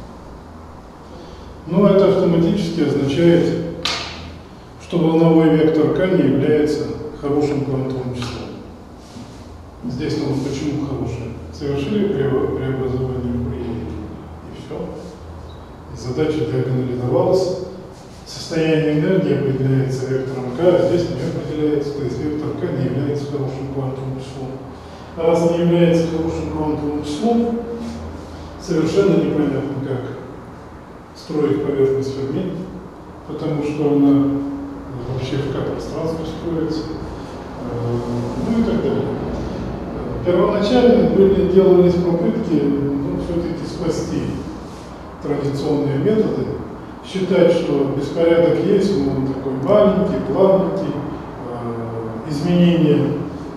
Но это автоматически означает, что волновой вектор К не является хорошим квантовым числом. Здесь он почему хороший? Совершили преобразование Фурье, и все. Задача диагонализовалась. Состояние энергии определяется вектором К, а здесь не определяется, то есть вектор К не является хорошим квантовым числом. А раз не является хорошим квантовым числом, совершенно непонятно, как строить поверхность Ферми, потому что она вообще в К-пространстве строится, ну и так далее. Первоначально были делались попытки, ну, все-таки спасти традиционные методы, считать, что беспорядок есть, но он такой маленький, плавненький, изменения,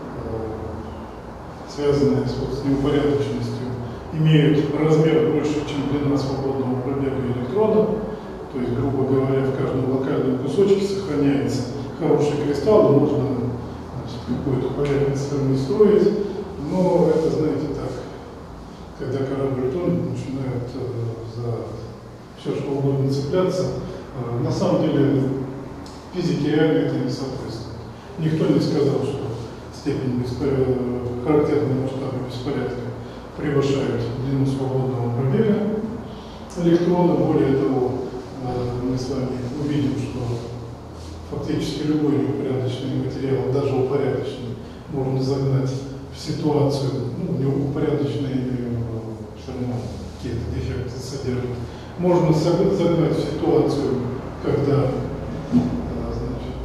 связанные с, вот, с неупорядоченностью, имеют размер больше, чем длина свободного пробега электрона. То есть, грубо говоря, в каждом локальном кусочке сохраняется хороший кристалл, и можно какую-то поверхность Ферми строить, но это, знаете, так, когда корабль тонет, начинает э, за все, что угодно цепляться. Э, на самом деле, физике реально это не соответствует. Никто не сказал, что степень беспорядка, характерные масштабы беспорядка превышают длину свободного пробега электроны. Более того, мы с вами увидим, что фактически любой неупорядоченный материал, даже упорядоченный, можно загнать в ситуацию, ну, неупорядоченный все равно какие-то дефекты содержит. Можно загнать в ситуацию, когда значит,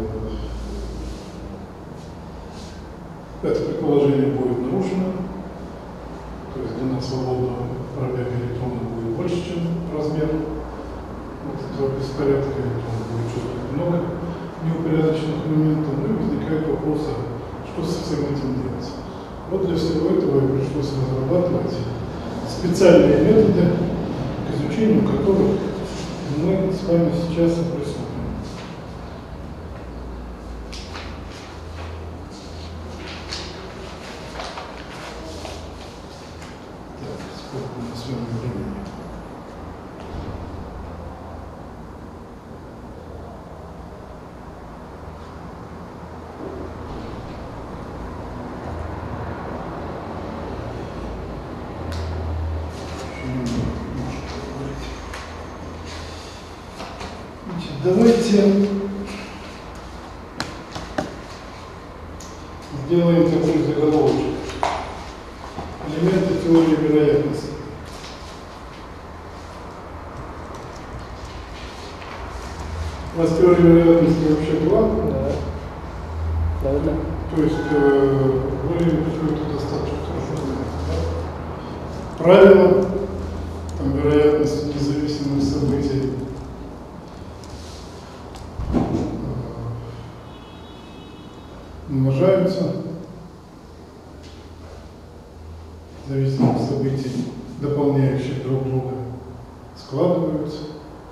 это предположение будет нарушено, то есть длина свободного пробега электрона будет больше, чем размер вот этого беспорядка, электрона будет чуть-чуть много неупорядоченных моментов, ну и возникает вопрос, что со всем этим делать. Вот для всего этого и пришлось разрабатывать специальные методы, к изучению которых мы с вами сейчас и приступим. Так, сколько у нас с вами времени? Давайте сделаем такой заголовочек. Элементы теории вероятности. У вас теория вероятности вообще была? Да. Да, да. То есть э, вы все это достаточно хорошо знаете, да? Правила там, вероятности независимых событий. Умножаются, зависимых событий, дополняющих друг друга, складываются.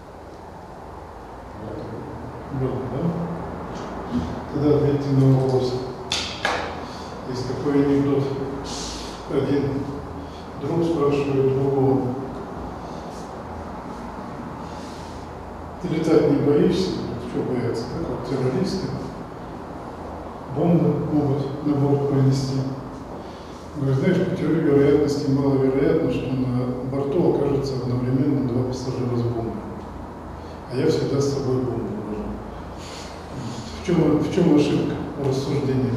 Было, да? Тогда ответьте на вопрос. Есть такой анекдот. Один друг спрашивает другого: ты летать не боишься? Чего бояться? Как вот террористы бомбы могут на борт пронести. Говорит, знаешь, по теории вероятности маловероятно, что на борту окажется одновременно два пассажира с бомбой. А я всегда с собой бомбу вожу. В чем, в чем ошибка в рассуждениях?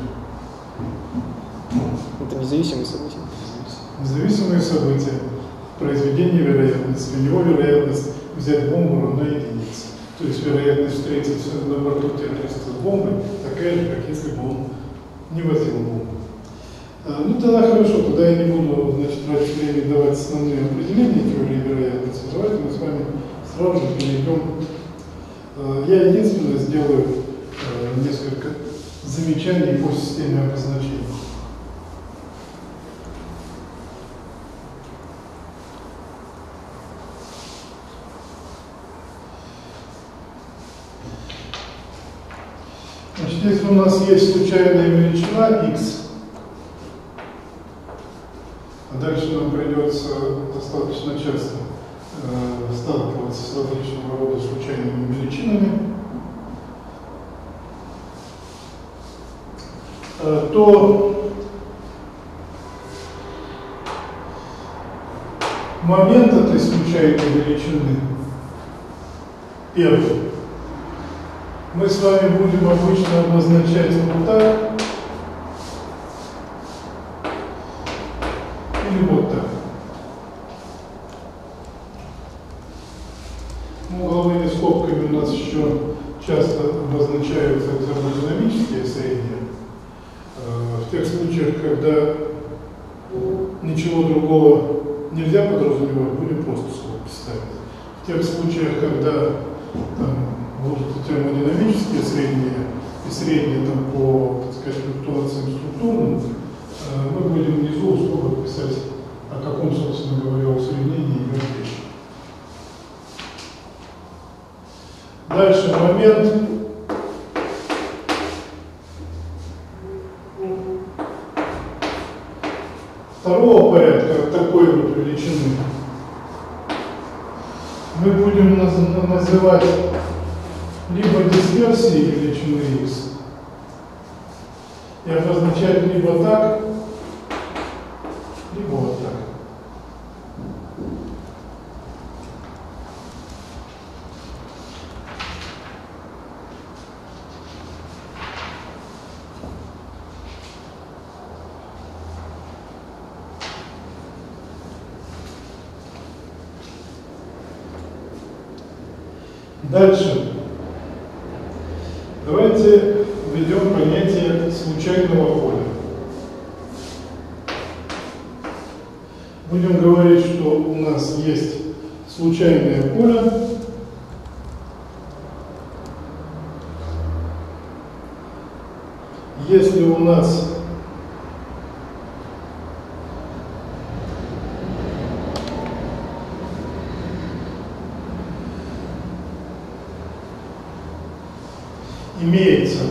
Это независимые события. Независимые события. Произведение вероятности. У него вероятность взять бомбу равна единице. То есть вероятность встретиться на борту террориста с бомбой такая же, как если бы он не возил бомбу. А, ну тогда хорошо, тогда я не буду, значит, тратить время давать основные определения теории вероятности. Давайте мы с вами сразу же перейдем. А, я единственное сделаю а, несколько замечаний по системе обозначений. Значит, если у нас есть случайная величина x, а дальше нам придется достаточно часто э, сталкиваться с различного рода случайными величинами, э, то момент этой случайной величины первый мы с вами будем обычно обозначать вот так или вот так. Ну, угловыми скобками у нас еще часто обозначаются термодинамические средние. В тех случаях, когда ничего другого нельзя подразумевать, будем просто скобки ставить. В тех случаях, когда там будут термодинамические средние и средние там по, так сказать, флуктуациям структурным, мы будем внизу условно писать, о каком, собственно говоря, усреднении идет речь. Дальше момент второго порядка от такой вот величины мы будем наз- называть либо дисперсией величины x и обозначать либо так, либо вот так. Дальше. Давайте введем понятие случайного поля. Будем говорить, что у нас есть случайное поле, если у нас имеется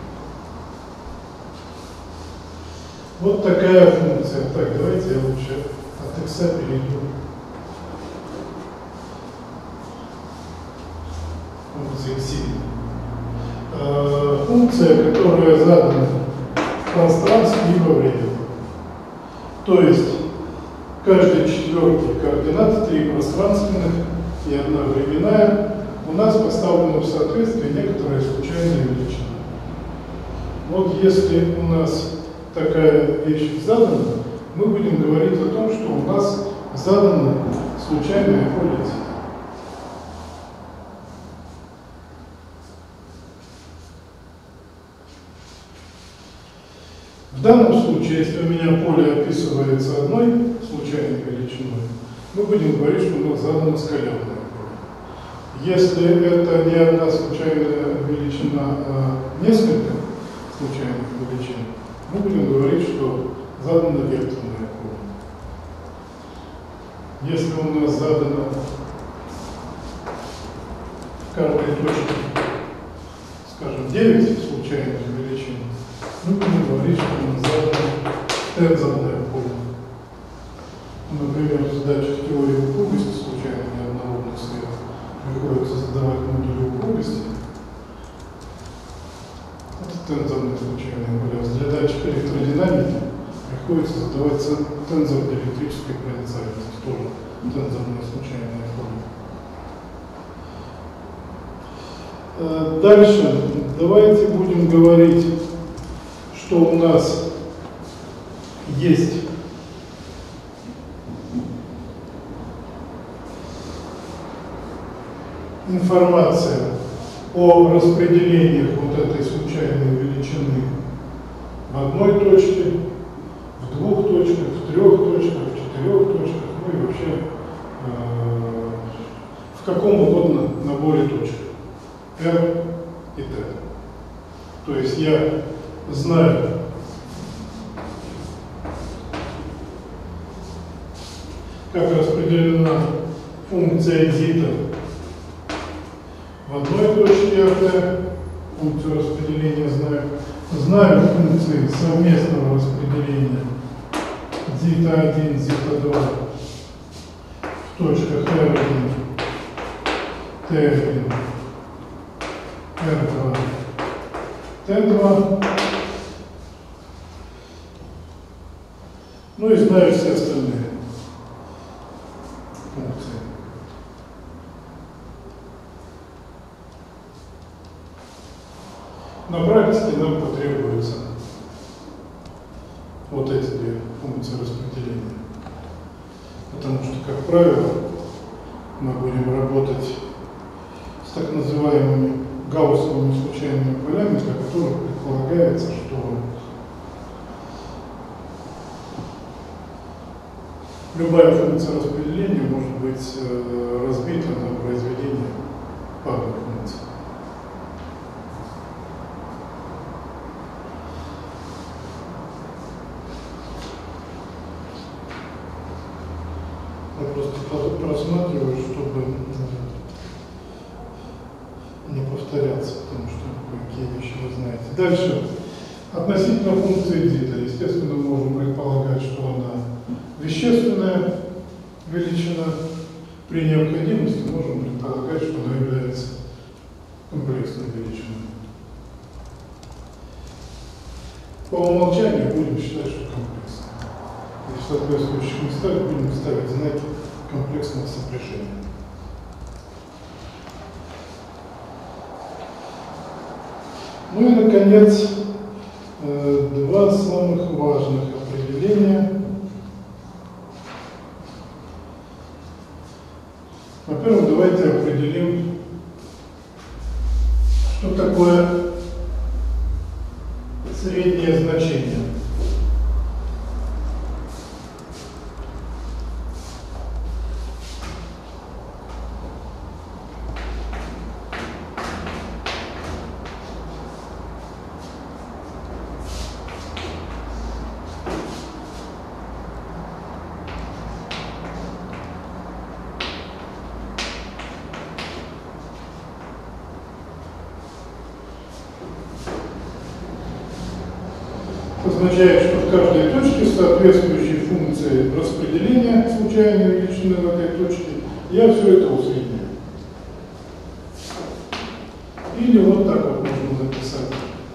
вот такая функция. Так, давайте я лучше от x перейду. Функция x. Функция, которая задана в пространстве и во времени. То есть каждой четверки координат, три пространственных и одна временная, у нас поставлена в соответствии некоторая случайная величина. Вот если у нас такая вещь задана, мы будем говорить о том, что у нас задано случайное поле. В данном случае, если у меня поле описывается одной случайной величиной, мы будем говорить, что у нас задано скалярное поле. Если это не одна случайная величина, а несколько случайных величин, мы будем говорить, что задано векторное поле. Если у нас задано в каждой точке, скажем, девять случайных величин, мы будем говорить, что у нас задано тензорное поле. Например, в задачах теории упругости случайно неоднородных средств приходится задавать модули упругости. Это тензорное случайное поле. Для датчик электродинамики приходится задавать тензор диэлектрической проницаемости, тоже тензорное случайное поле. Дальше давайте будем говорить, что у нас есть информация о распределениях вот этой случайной величины в одной точке, в двух точках, в трех точках, в четырех точках, ну и вообще э, в каком угодно наборе точек R и T. То есть я знаю, как распределена функция зита в одной точке РТ, функцию распределения знаю, знаю функции совместного распределения зита один, зита два в точках эр один, тэ один, эр два, тэ два. Ну и знаю все остальные функции. На практике нам потребуется вот эти две функции распределения. Потому что, как правило, мы будем работать с так называемыми гауссовыми случайными полями, для которых предполагается, что любая функция распределения может быть э, разбита на произведение парных функций. Я просто просматриваю, чтобы не повторяться, потому что какие вещи вы знаете. Дальше. Относительно функции зита, естественно, мы можем предполагать, что она вещественная величина. При необходимости можем предполагать, что она является комплексной величиной. По умолчанию будем считать, что комплексная. И в соответствующих местах будем ставить знаки комплексного сопряжения. Ну и, наконец, два самых важных определения. Во-первых, давайте определим Что такое среднее значение? Означает, что в каждой точке соответствующей функции распределения случайной величины в этой точке я все это усредняю. Или вот так вот можно записать.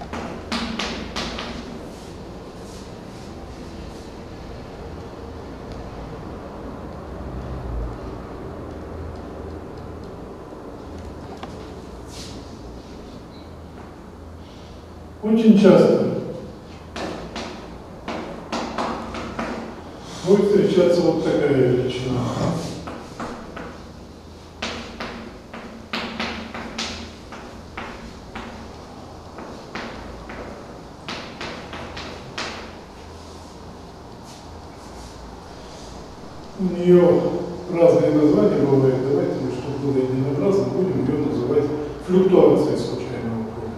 Очень часто будет встречаться вот такая величина. У нее разные названия бывают. Давайте мы, чтобы было единообразно, будем ее называть флюктуацией случайного поля.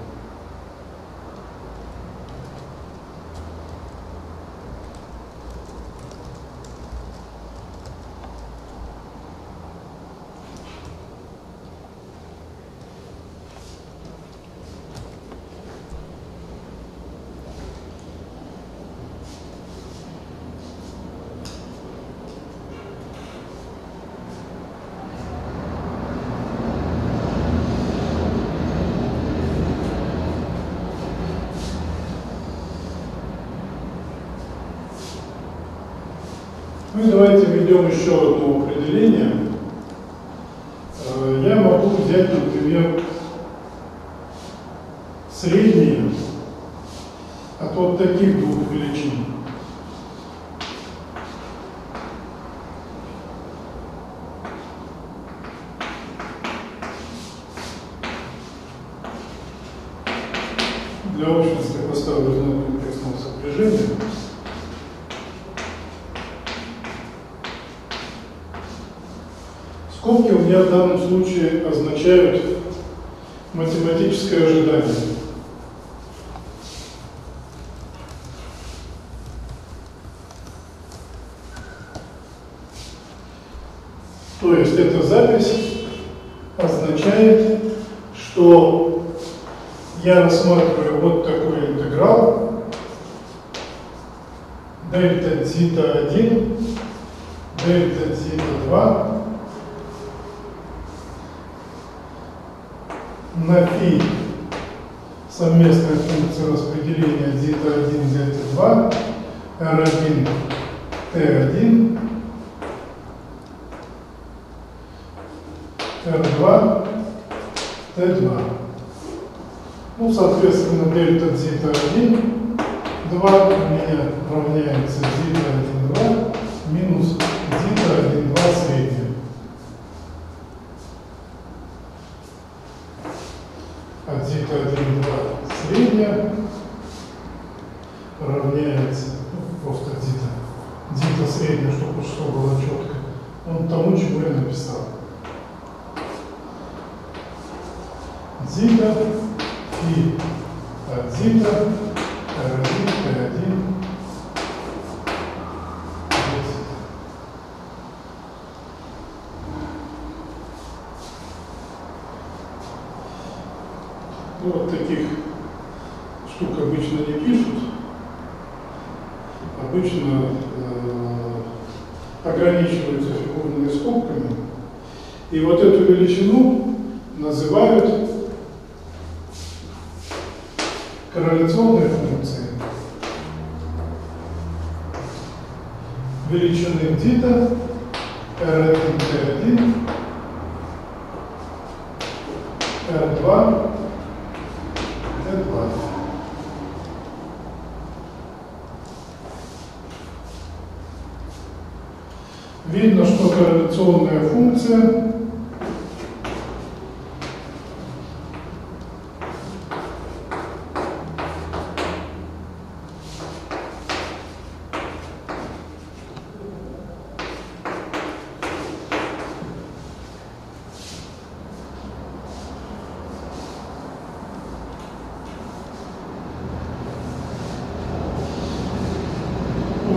Ну и давайте введем еще одно определение. Я могу взять, например, среднее от вот таких двух величин. Для общности я поставлю знак комплексного сопряжения. Скобки у меня в данном случае означают математическое ожидание. То есть эта запись означает, что я рассматриваю вот такой интеграл дельта дзита один, дельта дзита два на фи совместная функция распределения дзита один, дзита два, эр один, тэ один, эр два, тэ два. Ну, соответственно, дельта дзита один, два у меня равняется дзита один, два минус дзита один, два средняя. От дзита один, два средняя равняется, ну, просто дзита, дзита средняя, чтобы что было четко, он тому, чего я написал. Дзита фи от дзита эр один, тэ один. Ну, вот таких штук обычно не пишут. Обычно э, ограничиваются фигурными скобками. И вот эту величину называют корреляционной функцией величины дзита эр один, тэ один, эр два, тэ два. Видно, что корреляционная функция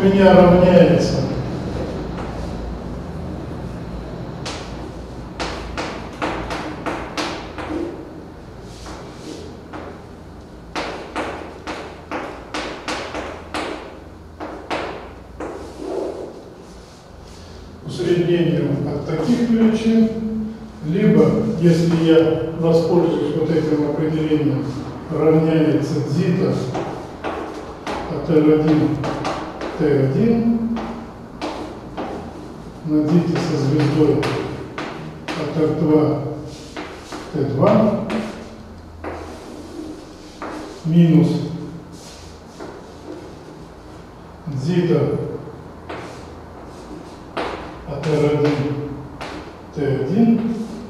меня равняется усреднению от таких величин, либо, если я воспользуюсь вот этим определением, равняется дзита от эр один тэ один на дзите со звездой от эр два тэ два минус дзита от эр один тэ один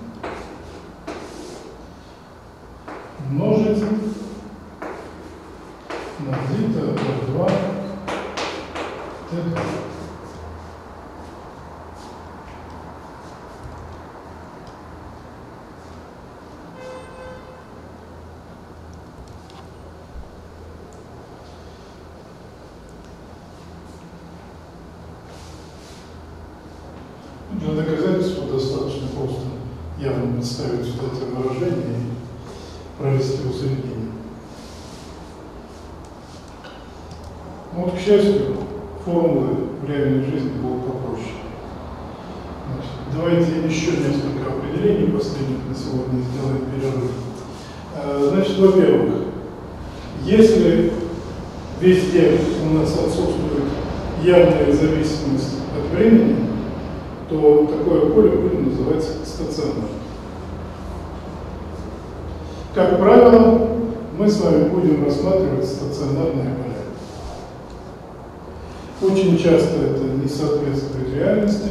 умножить на дзита от эр два тэ два. Для доказательства достаточно просто явно подставить вот это выражение и провести усреднение. Вот, к счастью, формулы в реальной жизни будут попроще. Значит, давайте еще несколько определений последних на сегодня сделаем перерыв. Значит, во-первых, если везде у нас отсутствует явная зависимость от времени, то такое поле будем называть стационарным. Как правило, мы с вами будем рассматривать стационарные поля. Очень часто это не соответствует реальности.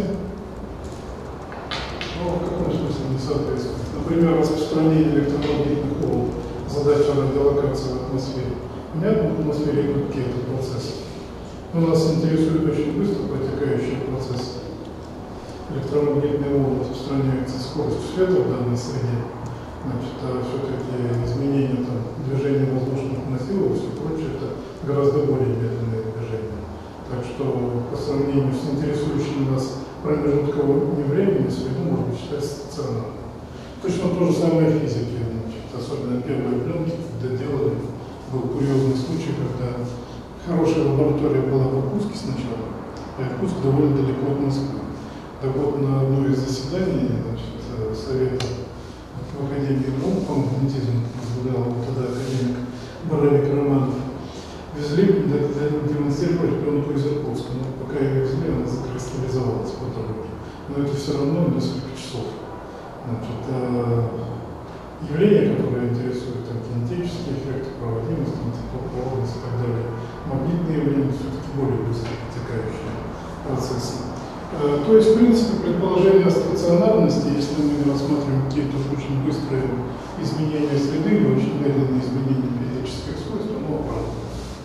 Ну, в каком смысле не соответствует? Например, распространение электромагнитных волн, задача радиолокации в атмосфере. Понятно, в атмосфере идут какие-то процессы. Но нас интересует очень быстро протекающие процессы. Электромагнитные волны распространяются скоростью света в данной среде. Значит, а все-таки изменения там, движения воздушных носилок и все прочее, это гораздо более медленные движения. Так что по сравнению с интересующим нас промежутковым времени среду можно считать стационарной. Точно то же самое в физике. Значит, особенно первые пленки, когда делали, был курьезный случай, когда хорошая лаборатория была в Иркутске сначала, а Иркутск довольно далеко от Москвы. Так вот, на одно из заседаний значит, совета в Академии наук, по магнетизму возглавлял тогда академик Боровик Романов, везли, демонстрировали пленку из Иркутска, но пока ее везли, она закристаллизовалась по дороге. Но это все равно несколько часов. Значит, явления, которые интересуют, там, кинетические эффекты, проводимость, антипопроводность и так далее, магнитные явления все-таки более быстро протекающие процессы. То есть, в принципе, предположение о стационарности, если мы не рассматриваем какие-то очень быстрые изменения среды или очень медленные изменения физических свойств, оно оправдано.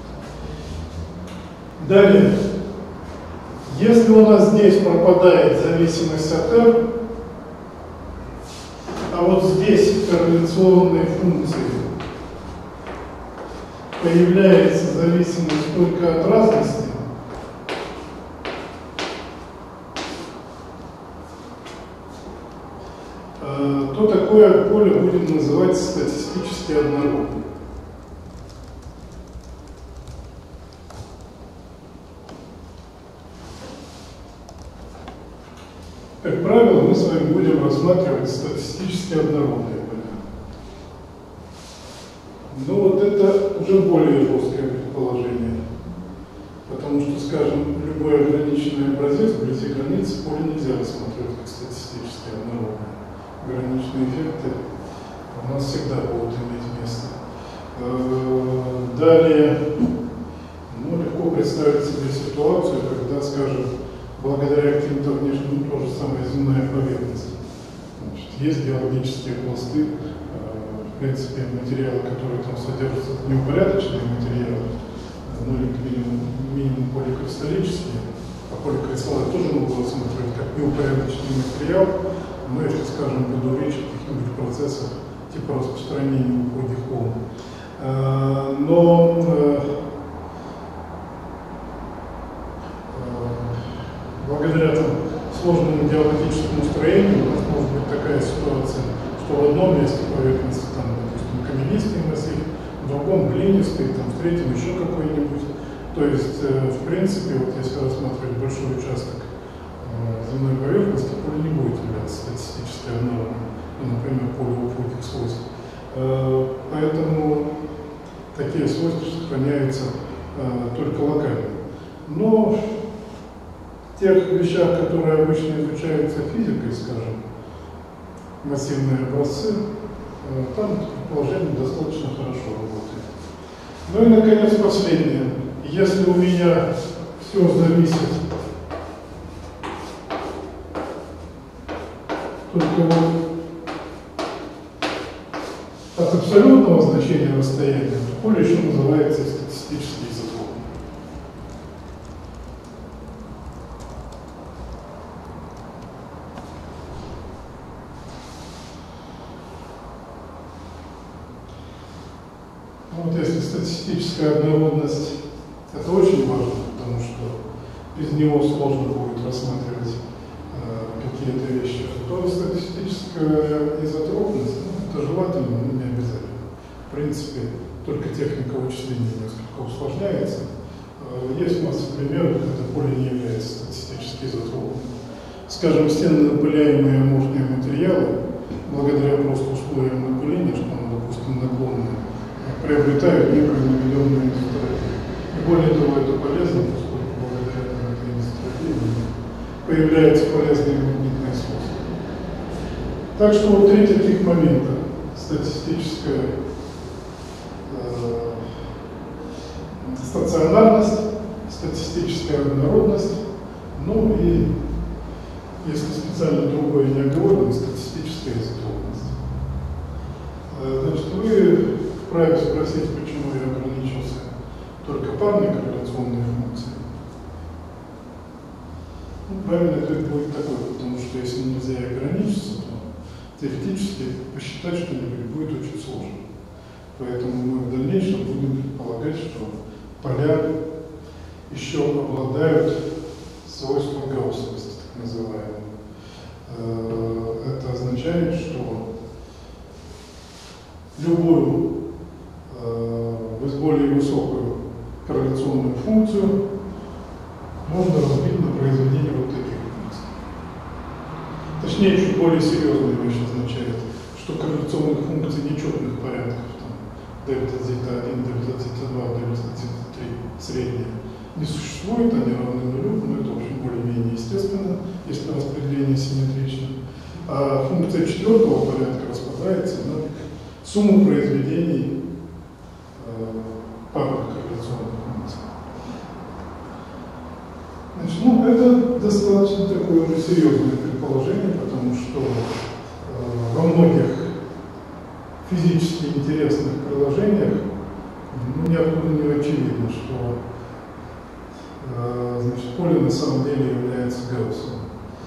Далее, если у нас здесь пропадает зависимость от R, а вот здесь в корреляционной функции появляется зависимость только от разности, то такое поле будем называть статистически однородным. Как правило, мы с вами будем рассматривать статистически однородные поля. Но вот это уже более жесткое предположение. Потому что, скажем, любой ограниченный образец вблизи границы поля нельзя рассматривать как статистически однородное. Граничные эффекты у нас всегда будут иметь место. Далее, ну, легко представить себе ситуацию, когда, скажем, благодаря каким-то внешним, то же самое земная поверхность. Значит, есть геологические пласты, в принципе, материалы, которые там содержатся, это неупорядоченные материалы, ну или минимум, минимум поликристаллические, а поликристаллы тоже можно рассматривать как неупорядоченный материал. Но если, скажем, ввиду речи о каких-нибудь процессах типа распространения уходных волн. Но сложному геологическому строению у нас может быть такая ситуация, что в одном месте поверхности, там, допустим, каменистый массив, в другом глинистый, там, в третьем еще какой-нибудь. То есть, э, в принципе, вот если рассматривать большой участок э, земной поверхности, поле не будет являться статистически однородным, ну, например, поле упругих свойств. Э, поэтому такие свойства сохраняются э, только локально. Но в тех вещах, которые обычно изучаются физикой, скажем, массивные образцы, э, там предположение достаточно хорошо работает. Ну и, наконец, последнее. Если у меня все зависит только вот от абсолютного значения расстояния, то поле еще называется статистический изотоп. Ну, вот если статистическая однородность, это очень важно, потому что без него сложно будет рассматривать э, какие-то вещи. То статистическая изотропность, ну, это желательно, но не обязательно. В принципе, только техника вычисления несколько усложняется. Э, есть масса примеров, когда поле не является статистически изотропным. Скажем, стенно-напыляемые аморфные материалы, благодаря просто условиям напыления, что оно, допустим, наклонное, приобретают микронаведенную изотропию. И более того, это полезно, поскольку благодаря этой изотропии появляются полезные магнитные свойства. Так что вот три таких момента: статистическая э, стационарность, статистическая однородность, ну и, если специально другое не оговорено, статистическая изотропность. Э, значит, вы вправе спросить, почему я ограничился только парной корреляционной функцией. Ну, правильный ответ будет такой, потому что если нельзя ограничиться, то теоретически посчитать что-нибудь будет очень сложно. Поэтому мы в дальнейшем будем предполагать, что поля еще обладают свойством гауссовости, так называемым. Это означает, что любую более высокую корреляционную функцию можно разбить на произведение вот таких функций. Точнее, чуть более серьезная вещь означает, что корреляционных функций нечетных порядков, там, дельта зета один, дельта зета два, дельта зета три, средние, не существует, они равны нулю, но это, в общем, более-менее естественно, если распределение симметрично. А функция четвертого порядка распадается на сумму произведений парных корреляционных функций. Значит, ну, это достаточно такое уже серьезное предположение, потому что э, во многих физически интересных приложениях ну, неоткуда не очевидно, что э, значит, поле на самом деле является гауссовым.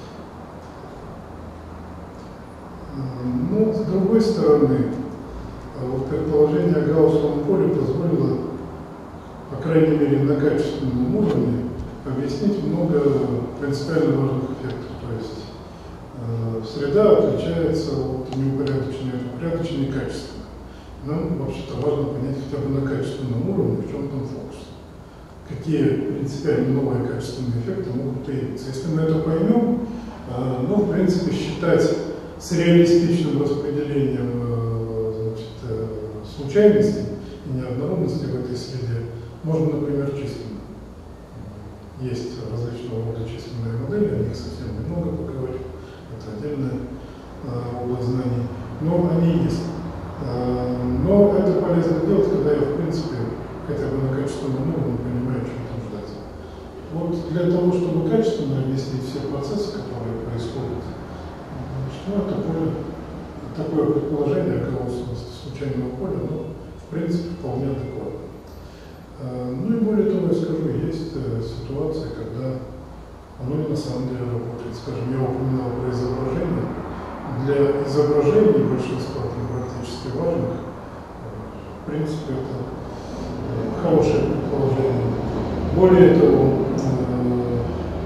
Э, но, с другой стороны, вот предположение о гауссовом поле позволило, по крайней мере, на качественном уровне объяснить много принципиально важных эффектов. То есть э, среда отличается от неупорядоченной от упорядоченной качественно. Нам вообще-то важно понять хотя бы на качественном уровне, в чем там фокус. Какие принципиально новые качественные эффекты могут появиться. Если мы это поймем, э, ну, в принципе, считать с реалистичным распределением э, значит, э, случайностей и неоднородности в этой среде можно, например, численно. Есть различного рода численные модели, о них совсем немного поговорим, это отдельная э, область знаний, но они есть. Э, но это полезно делать, когда я, в принципе, хотя бы на качественном уровне понимаю, что там ждать. Вот для того, чтобы качественно объяснить все процессы, которые происходят, ну, это поле, такое предположение о гауссовости случайного поля, но, в принципе, вполне адекватно. Ну и более того, я скажу, есть ситуация, когда оно на самом деле работает. Скажем, я упоминал про изображение. Для изображений большинства практически важных, в принципе, это хорошее предположение. Более того,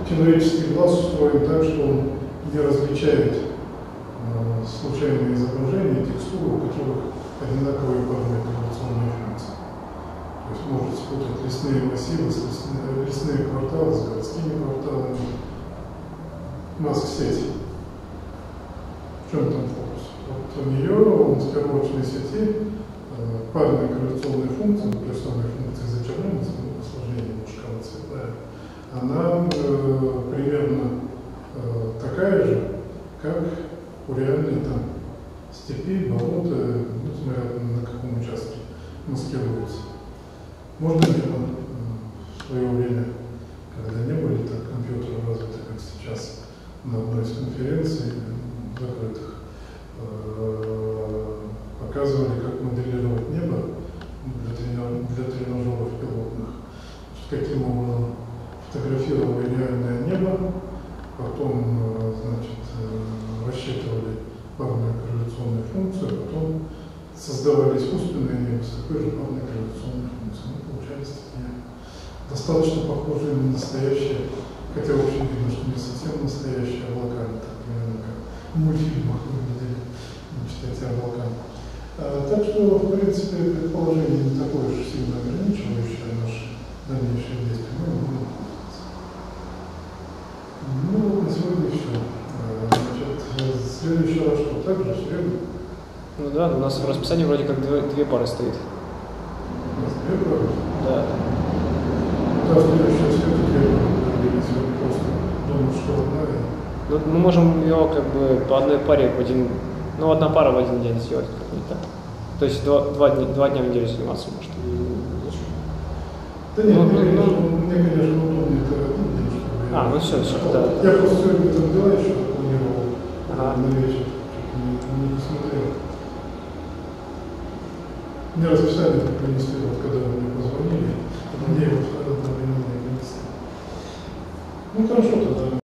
человеческий глаз устроен так, что он не различает э, случайные изображения, текстуры, у которых одинаковые по одной информационной функции. То есть может спутать лесные массивы, с лесные, лесные кварталы с городскими кварталами. Маск-сеть. В чем там фокус? Вот у нее, в маскировочной сети, э, парная корреляционная функция, плюсовая функция зачернения, осложнение немножко цветная, она э, примерно э, такая же, как у реальной там степи, болота, ну, смотря на каком участке маскируется. Можно было э, в свое время, когда не были так компьютеры развиты, как сейчас, на одной из конференций закрытых, э, показывали, как моделировать небо для, тренаж, для тренажеров пилотных, каким образом фотографировали реальное небо, потом э, значит, э, рассчитывали парную корреляционную функцию, а потом создавали искусственное небо с такой же парной корреляционной функцией. Ну, получались такие достаточно похожие на настоящие, хотя в общем видно, что не совсем настоящие облака, так примерно как в мультфильмах выглядели, значит, эти облака. А, так что, в принципе, предположение не такое уж сильно ограничивающее наши дальнейшие действия. Мы будем пользоваться. Ну, вот на сегодня все. Значит, следующий раз что, также в среду? Ну да, у нас в расписании вроде как две, две пары стоит. У нас две пары? Да. Да, следующая среда две пары. Я сегодня просто думал, что одна. И... Ну, мы можем ее как бы по одной паре в один, ну одна пара в один день сделать как-нибудь так. То есть два, два, дня, два дня в неделю заниматься может. Да нет, ну, мне, ну, конечно, мне, конечно, удобнее это один день, чтобы А, я... ну все, все, да. Я просто сегодня там дела еще планировал Ага. на вечер, не, не посмотрел. Мне расписание принесли, вот когда вы мне позвонили, мне его одновременно принесли. Ну хорошо тогда.